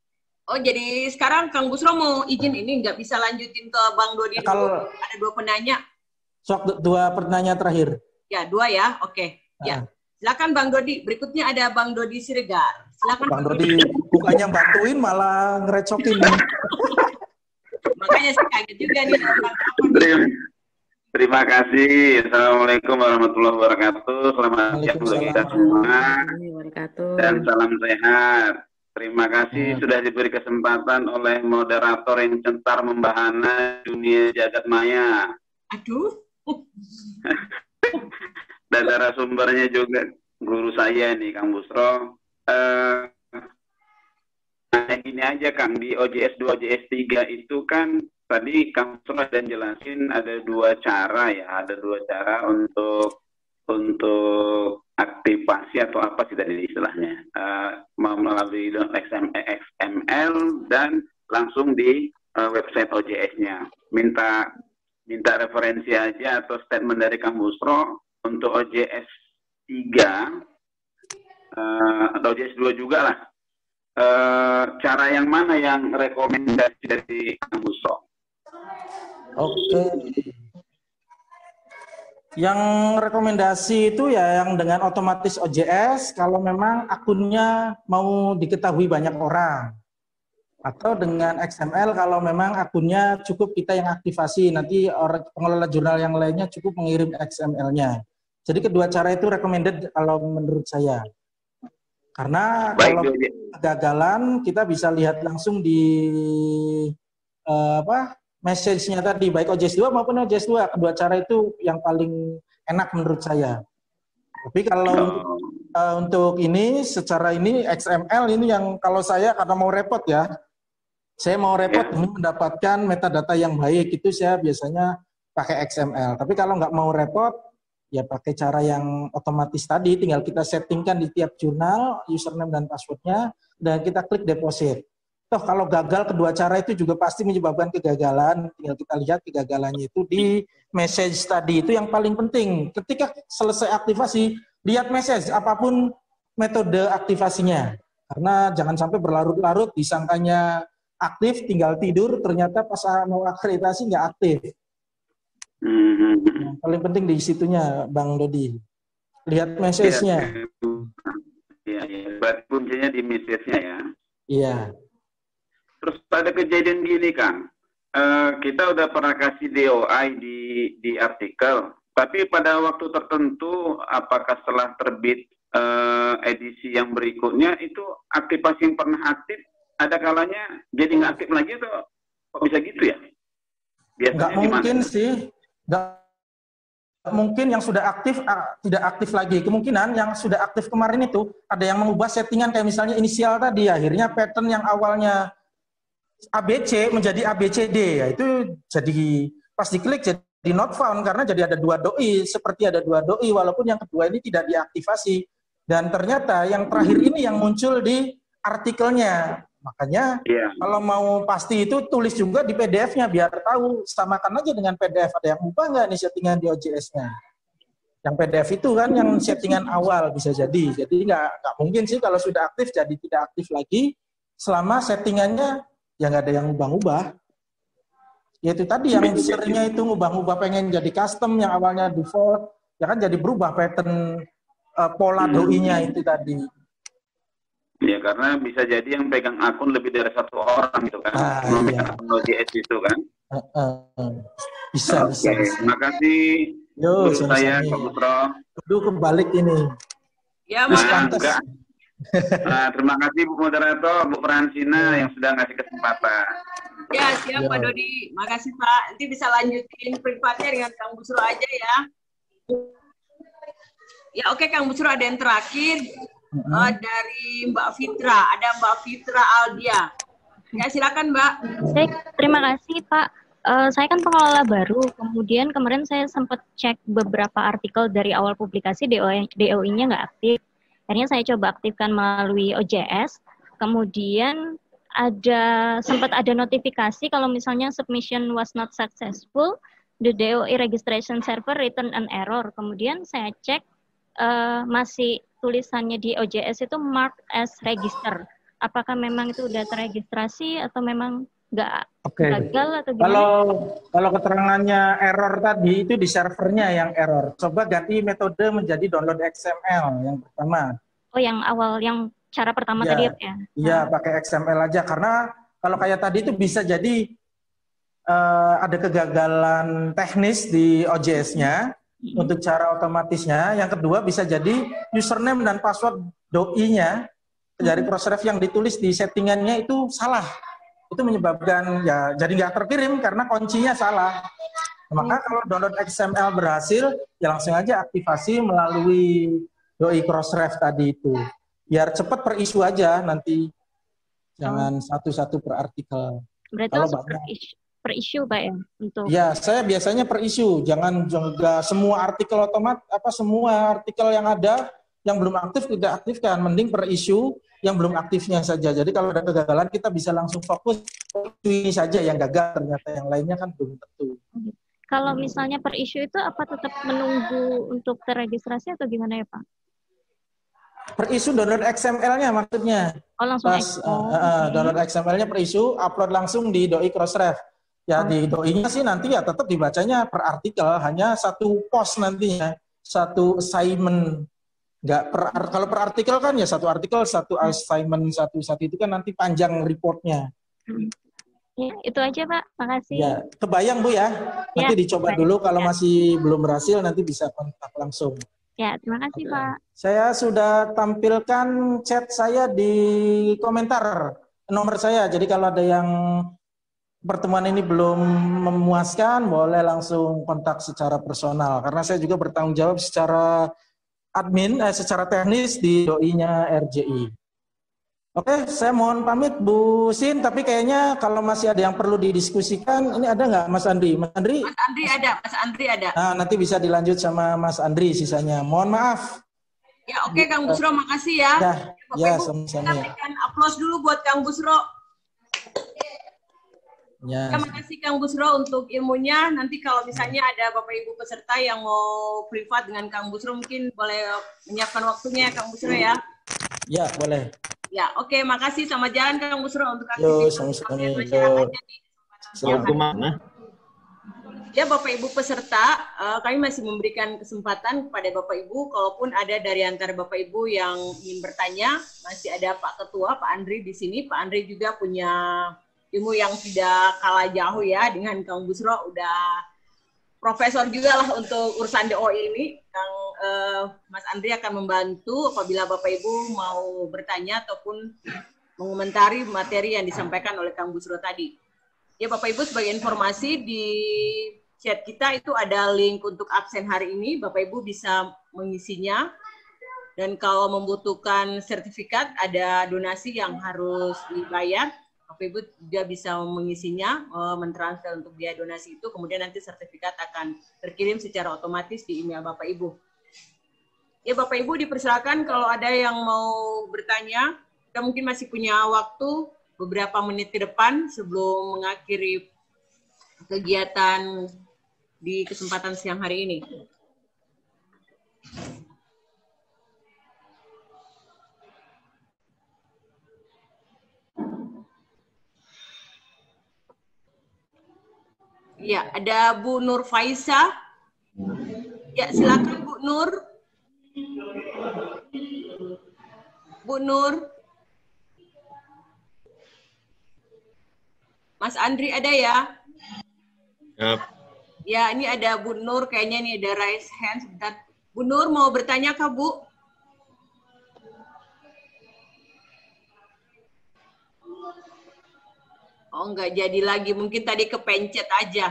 Oh, jadi sekarang Kang Busro mau izin ini nggak bisa lanjutin ke Bang Dodi dulu. Kalau Ada dua penanya. sok dua pertanyaan terakhir. Ya, dua ya. Oke. Ya. Silakan Bang Dodi. Berikutnya ada Bang Dodi Siregar. Silakan Bang Dodi bukannya bantuin malah ngerecokin. Makanya saya kaget juga nih. Terima, terima kasih. Assalamualaikum warahmatullahi wabarakatuh. Selamat siang untuk kita semua. Dan salam sehat. Terima kasih sudah diberi kesempatan oleh moderator yang centar membahana dunia jagat maya. Aduh. Dan narasumbernya juga guru saya nih, Kang Busro. Uh, nah, ini aja Kang, di O J S dua, O J S tiga itu kan tadi Kang Busro ada jelasin ada dua cara ya, ada dua cara untuk untuk aktivasi atau apa sih tadi istilahnya, uh, melalui X M L dan langsung di uh, website O J S-nya. Minta minta referensi aja atau statement dari Kang Busro untuk O J S tiga uh, atau O J S dua juga lah. Uh, cara yang mana yang rekomendasi dari Kang Busro? Oke. Yang rekomendasi itu ya yang dengan otomatis O J S kalau memang akunnya mau diketahui banyak orang. Atau dengan X M L kalau memang akunnya cukup kita yang aktivasi, nanti orang pengelola jurnal yang lainnya cukup mengirim X M L-nya. Jadi kedua cara itu recommended kalau menurut saya. Karena Baik, kalau kegagalan kita bisa lihat langsung di uh, apa message-nya tadi, baik O J S dua maupun O J S dua, kedua cara itu yang paling enak menurut saya. Tapi kalau uh, untuk ini, secara ini X M L ini yang kalau saya karena mau repot ya, saya mau repot ya. Mendapatkan metadata yang baik, itu saya biasanya pakai X M L. Tapi kalau nggak mau repot, ya pakai cara yang otomatis tadi, tinggal kita settingkan di tiap jurnal, username dan passwordnya, dan kita klik deposit. Toh kalau gagal kedua cara itu juga pasti menyebabkan kegagalan. Tinggal kita lihat kegagalannya itu di message tadi, itu yang paling penting. Ketika selesai aktivasi, lihat message apapun metode aktivasinya. Karena jangan sampai berlarut-larut disangkanya aktif, tinggal tidur, ternyata pas mau akreditasi nggak aktif. Yang paling penting di situnya, Bang Dodi. Lihat message-nya. Iya, iya. Berarti kuncinya di message-nya ya. Iya. Terus pada kejadian gini, Kang, uh, kita udah pernah kasih D O I di di artikel, tapi pada waktu tertentu, apakah setelah terbit uh, edisi yang berikutnya itu aktivasi yang pernah aktif, ada kalanya jadi nggak aktif lagi atau kok bisa gitu ya? Biasanya nggak mungkin gimana? Sih, nggak mungkin yang sudah aktif uh, tidak aktif lagi. Kemungkinan yang sudah aktif kemarin itu ada yang mengubah settingan kayak misalnya inisial tadi, akhirnya pattern yang awalnya A B C menjadi A B C D, ya itu jadi pas diklik jadi not found karena jadi ada dua doi, seperti ada dua doi walaupun yang kedua ini tidak diaktifasi, dan ternyata yang terakhir ini yang muncul di artikelnya. Makanya yeah. Kalau mau pasti itu tulis juga di P D F-nya biar tahu, samakan aja dengan P D F, ada yang ubah nggak nih settingan di O J S-nya. Yang P D F itu kan yang settingan awal bisa jadi, jadi nggak nggak mungkin sih kalau sudah aktif jadi tidak aktif lagi selama settingannya ya nggak ada yang ubah-ubah. Ya itu tadi yang seringnya itu ngubah-ngubah pengen jadi custom yang awalnya default, ya kan jadi berubah pattern uh, pola doi-nya itu tadi. Ya karena bisa jadi yang pegang akun lebih dari satu orang gitu kan. Ah, iya. Akun O J S itu kan. Uh, uh, uh. Bisa, okay. bisa, bisa. Terima kasih. Yo, saya Pak Busro. Aduh kebalik ini. Ya, Mas. Nah, enggak. Nah, terima kasih Bu Moderator, Bu Fransina yang sudah ngasih kesempatan. Ya, siap ya. Pak Dodi. Makasih Pak. Nanti bisa lanjutin privatnya dengan Kang Busro aja ya. Ya oke okay, Kang Busro, ada yang terakhir mm-hmm. uh, dari Mbak Fitra. Ada Mbak Fitra Aldia. Ya silakan Mbak. Baik, terima kasih Pak. Uh, saya kan pengelola baru, kemudian kemarin saya sempat cek beberapa artikel dari awal publikasi D O I-nya nggak aktif. Akhirnya saya coba aktifkan melalui O J S, kemudian ada sempat ada notifikasi kalau misalnya submission was not successful, the D O I registration server return an error. Kemudian saya cek uh, masih tulisannya di O J S itu marked as register. apakah memang itu udah terregistrasi atau memang nggak Oke. gagal atau gimana? Kalau kalau keterangannya error tadi itu di servernya yang error. Coba ganti metode menjadi download X M L yang pertama. Oh, yang awal, yang cara pertama Ya, tadi ya? Iya, pakai X M L aja. Karena kalau kayak tadi itu bisa jadi uh, ada kegagalan teknis di O J S-nya hmm. untuk cara otomatisnya. Yang kedua bisa jadi username dan password doi-nya dari Crossref yang ditulis di settingannya itu salah. Itu menyebabkan ya jadi nggak terkirim karena kuncinya salah. Maka kalau download X M L berhasil, ya langsung aja aktivasi melalui doi Crossref tadi itu. Biar cepat per isu aja nanti, jangan satu-satu per artikel. Berarti kalau langsung per isu, per isu Pak ya? Untuk... Ya, saya biasanya per isu. Jangan juga semua artikel otomat, apa semua artikel yang ada yang belum aktif tidak aktifkan. Mending per isu yang belum aktifnya saja. Jadi kalau ada kegagalan kita bisa langsung fokus ini saja yang gagal, ternyata yang lainnya kan belum tentu. Kalau misalnya per isu itu apa tetap menunggu untuk terregistrasi atau gimana ya Pak? Per isu download X M L-nya maksudnya. Oh, langsung Pas, X M L. uh, uh, download X M L-nya per isu, upload langsung di doi Crossref. Ya oh. Di doi-nya sih nanti ya tetap dibacanya per artikel, hanya satu post nantinya, satu assignment. Nggak per, kalau per artikel kan ya satu artikel, satu assignment, satu satu itu kan nanti panjang reportnya. Ya, itu aja Pak. Makasih. Ya, kebayang Bu ya. Nanti ya, dicoba baik. Dulu kalau ya. Masih belum berhasil nanti bisa kontak langsung. Ya, terima kasih Pak. Saya sudah tampilkan chat saya di komentar nomor saya. Jadi kalau ada yang pertemuan ini belum memuaskan, boleh langsung kontak secara personal. Karena saya juga bertanggung jawab secara admin, eh, secara teknis di doi-nya R J I. Oke, saya mohon pamit Bu Sin, tapi kayaknya kalau masih ada yang perlu didiskusikan, ini ada nggak Mas Andri? Mas Andri? Mas Andri ada, Mas Andri ada. Nah, nanti bisa dilanjut sama Mas Andri sisanya. Mohon maaf. Ya oke okay, Kang Busro, makasih ya. Ya, ya sama-sama. Kita berikan aplaus dulu buat Kang Busro. Ya. Terima kasih Kang Busro untuk ilmunya. Nanti kalau misalnya ada Bapak Ibu peserta yang mau privat dengan Kang Busro, mungkin boleh menyiapkan waktunya Kang Busro ya. Ya, boleh. Ya, oke, okay, makasih. Sama jalan Kang Busro untuk aktivitas masyarakatnya. Selamat kemana? Ya, Bapak Ibu peserta, uh, kami masih memberikan kesempatan kepada Bapak Ibu, kalaupun ada dari antara Bapak Ibu yang ingin bertanya, masih ada Pak Ketua, Pak Andri di sini. Pak Andri juga punya ilmu yang tidak kalah jauh ya dengan Kang Busro, udah profesor juga lah untuk urusan D O I ini. Kang uh, Mas Andri akan membantu apabila Bapak Ibu mau bertanya ataupun mengomentari materi yang disampaikan oleh Kang Busro tadi. Ya Bapak Ibu, sebagai informasi di chat kita itu ada link untuk absen hari ini. Bapak Ibu bisa mengisinya. Dan kalau membutuhkan sertifikat, ada donasi yang harus dibayar. Bapak Ibu juga bisa mengisinya, mentransfer untuk biaya donasi itu, kemudian nanti sertifikat akan terkirim secara otomatis di email Bapak Ibu. Ya Bapak Ibu dipersilakan kalau ada yang mau bertanya, kita mungkin masih punya waktu beberapa menit ke depan sebelum mengakhiri kegiatan di kesempatan siang hari ini. Ya, ada Bu Nur Faisa. Ya, silakan Bu Nur. Bu Nur. Mas Andri ada ya? Yep. Ya, ini ada Bu Nur, kayaknya nih ada raise hand sebentar. Bu Nur mau bertanya kah, Bu? Oh, enggak jadi lagi. Mungkin tadi kepencet aja.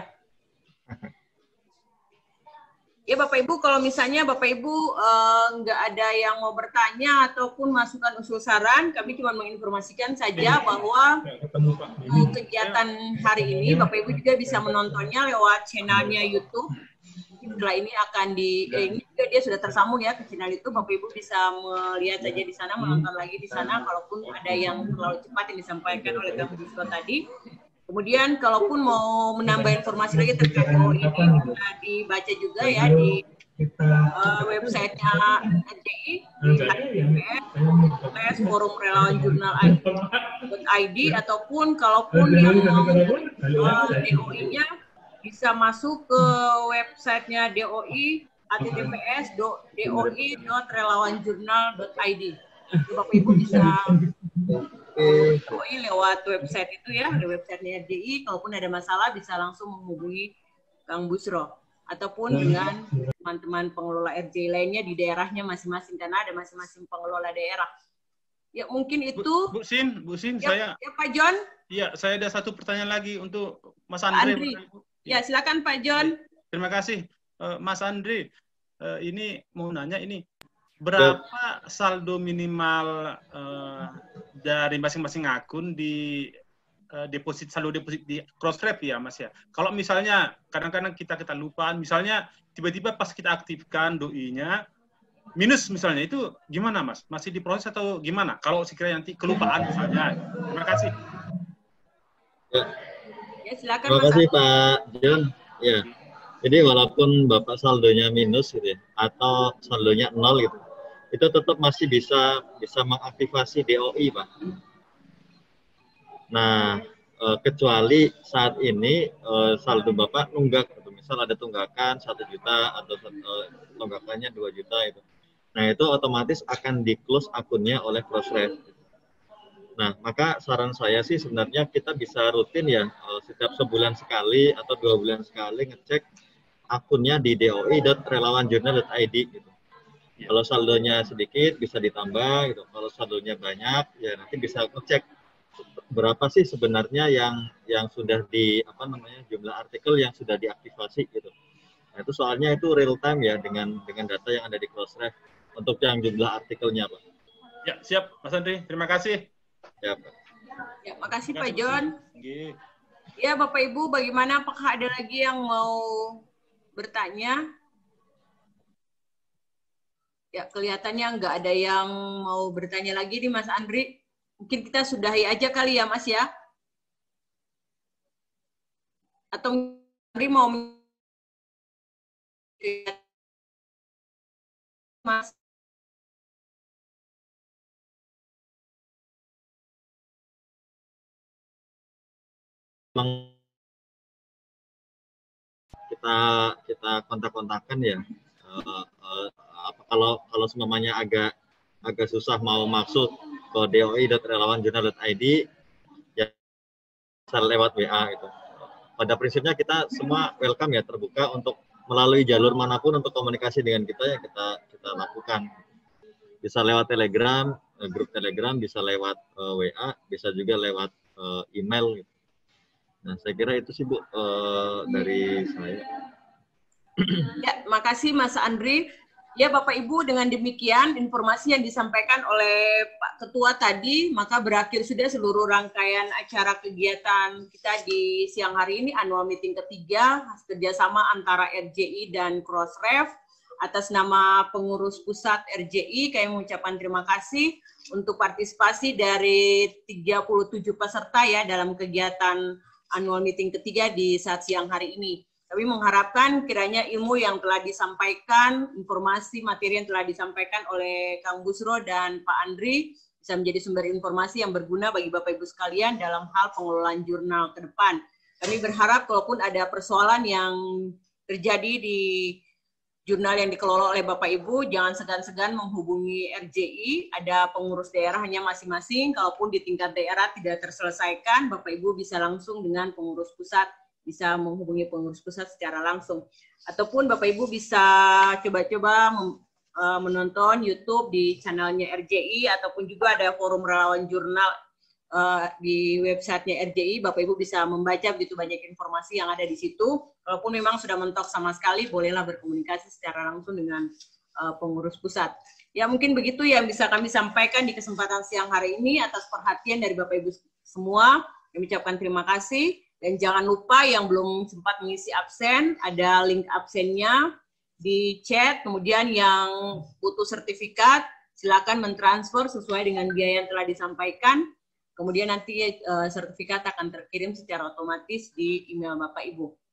Ya, Bapak Ibu, kalau misalnya Bapak Ibu eh, enggak ada yang mau bertanya ataupun masukan usul saran, kami cuma menginformasikan saja bahwa untuk kegiatan hari ini, Bapak Ibu juga bisa menontonnya lewat channelnya YouTube. Setelah ini akan di, eh, ini juga dia sudah tersambung ya ke channel itu. Bapak Ibu bisa melihat saja di sana, menonton lagi di sana. Kalaupun ada yang terlalu cepat yang disampaikan oleh Kang Busro tadi. Kemudian kalaupun mau menambah informasi lagi terkait ini bisa dibaca juga ya di uh, websitenya R J I di h t t p s slash forum relawan jurnal I D ataupun kalaupun yang mau uh, D O I-nya bisa masuk ke websitenya D O I h t t p s dot d o i dot relawan jurnal dot i d. Bapak Ibu bisa D O I lewat website itu ya, di websitenya R J I. Kalaupun ada masalah bisa langsung menghubungi Kang Busro ataupun dengan teman-teman pengelola R J I lainnya di daerahnya masing-masing, karena ada masing-masing pengelola daerah. Ya mungkin itu. Bu, Bu Sin, Bu Sin, ya, saya. Ya Pak John. Iya, saya ada satu pertanyaan lagi untuk Mas Pak Andre. Andri. Ya silakan Pak John. Terima kasih, uh, Mas Andre. Uh, ini mau nanya ini berapa saldo minimal uh, dari masing-masing akun di uh, deposit saldo deposit di Crossref ya Mas ya. Kalau misalnya kadang-kadang kita kita lupaan, misalnya tiba-tiba pas kita aktifkan doi-nya minus misalnya, itu gimana Mas? Masih diproses atau gimana? Kalau sekiranya nanti kelupaan misalnya. Terima kasih. Ya, ya silakan. Terima kasih Pak John. Ya. Jadi walaupun Bapak saldonya minus gitu ya, atau saldonya nol gitu, itu tetap masih bisa bisa mengaktifasi D O I, Pak. Nah, e, kecuali saat ini e, saldo Bapak nunggak, gitu. Misal ada tunggakan satu juta atau e, tunggakannya dua juta itu. Nah, itu otomatis akan di-close akunnya oleh Crossref. Nah, maka saran saya sih sebenarnya kita bisa rutin ya, e, setiap sebulan sekali atau dua bulan sekali ngecek akunnya di d o i dot relawan jurnal dot i d gitu. Ya. Kalau saldonya sedikit bisa ditambah gitu. Kalau saldonya banyak ya nanti bisa ngecek berapa sih sebenarnya yang yang sudah di apa namanya jumlah artikel yang sudah diaktifasi gitu. Nah, itu soalnya itu real time ya dengan dengan data yang ada di Crossref untuk yang jumlah artikelnya, Pak. Ya, siap Mas Andri. Terima kasih. Ya, Pak. Ya, makasih Pak John. Okay. Ya, Bapak Ibu, bagaimana, apakah ada lagi yang mau bertanya? Ya, kelihatannya nggak ada yang mau bertanya lagi nih Mas Andri. Mungkin kita sudahi aja kali ya Mas ya? Atau Andri mau Mas? kita kita kontak-kontakan ya. Uh, uh, apa kalau kalau semuanya agak agak susah mau masuk ke d o i dot relawan jurnal dot i d ya bisa lewat W A itu. Pada prinsipnya kita semua welcome ya, terbuka untuk melalui jalur manapun untuk komunikasi dengan kita ya kita kita lakukan. Bisa lewat Telegram, grup Telegram, bisa lewat uh, W A, bisa juga lewat uh, email gitu. Nah, saya kira itu sih Bu uh, dari saya. Ya, makasih Mas Andri. Ya, Bapak Ibu, dengan demikian informasi yang disampaikan oleh Pak Ketua tadi, maka berakhir sudah seluruh rangkaian acara kegiatan kita di siang hari ini, annual meeting ketiga, kerjasama antara R J I dan Crossref. Atas nama pengurus pusat R J I, kami mengucapkan terima kasih untuk partisipasi dari tiga puluh tujuh peserta ya dalam kegiatan annual meeting ketiga di saat siang hari ini. Kami mengharapkan kiranya ilmu yang telah disampaikan, informasi materi yang telah disampaikan oleh Kang Busro dan Pak Andri bisa menjadi sumber informasi yang berguna bagi Bapak Ibu sekalian dalam hal pengelolaan jurnal ke depan. Kami berharap kalaupun ada persoalan yang terjadi di jurnal yang dikelola oleh Bapak Ibu, jangan segan-segan menghubungi R J I, ada pengurus daerahnya masing-masing. Kalaupun di tingkat daerah tidak terselesaikan, Bapak Ibu bisa langsung dengan pengurus pusat, bisa menghubungi pengurus pusat secara langsung. Ataupun Bapak Ibu bisa coba-coba menonton YouTube di channelnya R J I, ataupun juga ada forum relawan jurnal uh, di websitenya R J I. Bapak Ibu bisa membaca begitu banyak informasi yang ada di situ. Kalaupun memang sudah mentok sama sekali, bolehlah berkomunikasi secara langsung dengan uh, pengurus pusat. Ya, mungkin begitu yang bisa kami sampaikan di kesempatan siang hari ini. Atas perhatian dari Bapak Ibu semua, kami ucapkan terima kasih. Dan jangan lupa yang belum sempat mengisi absen, ada link absennya di chat. Kemudian yang butuh sertifikat, silakan mentransfer sesuai dengan biaya yang telah disampaikan. Kemudian nanti uh, sertifikat akan terkirim secara otomatis di email Bapak Ibu.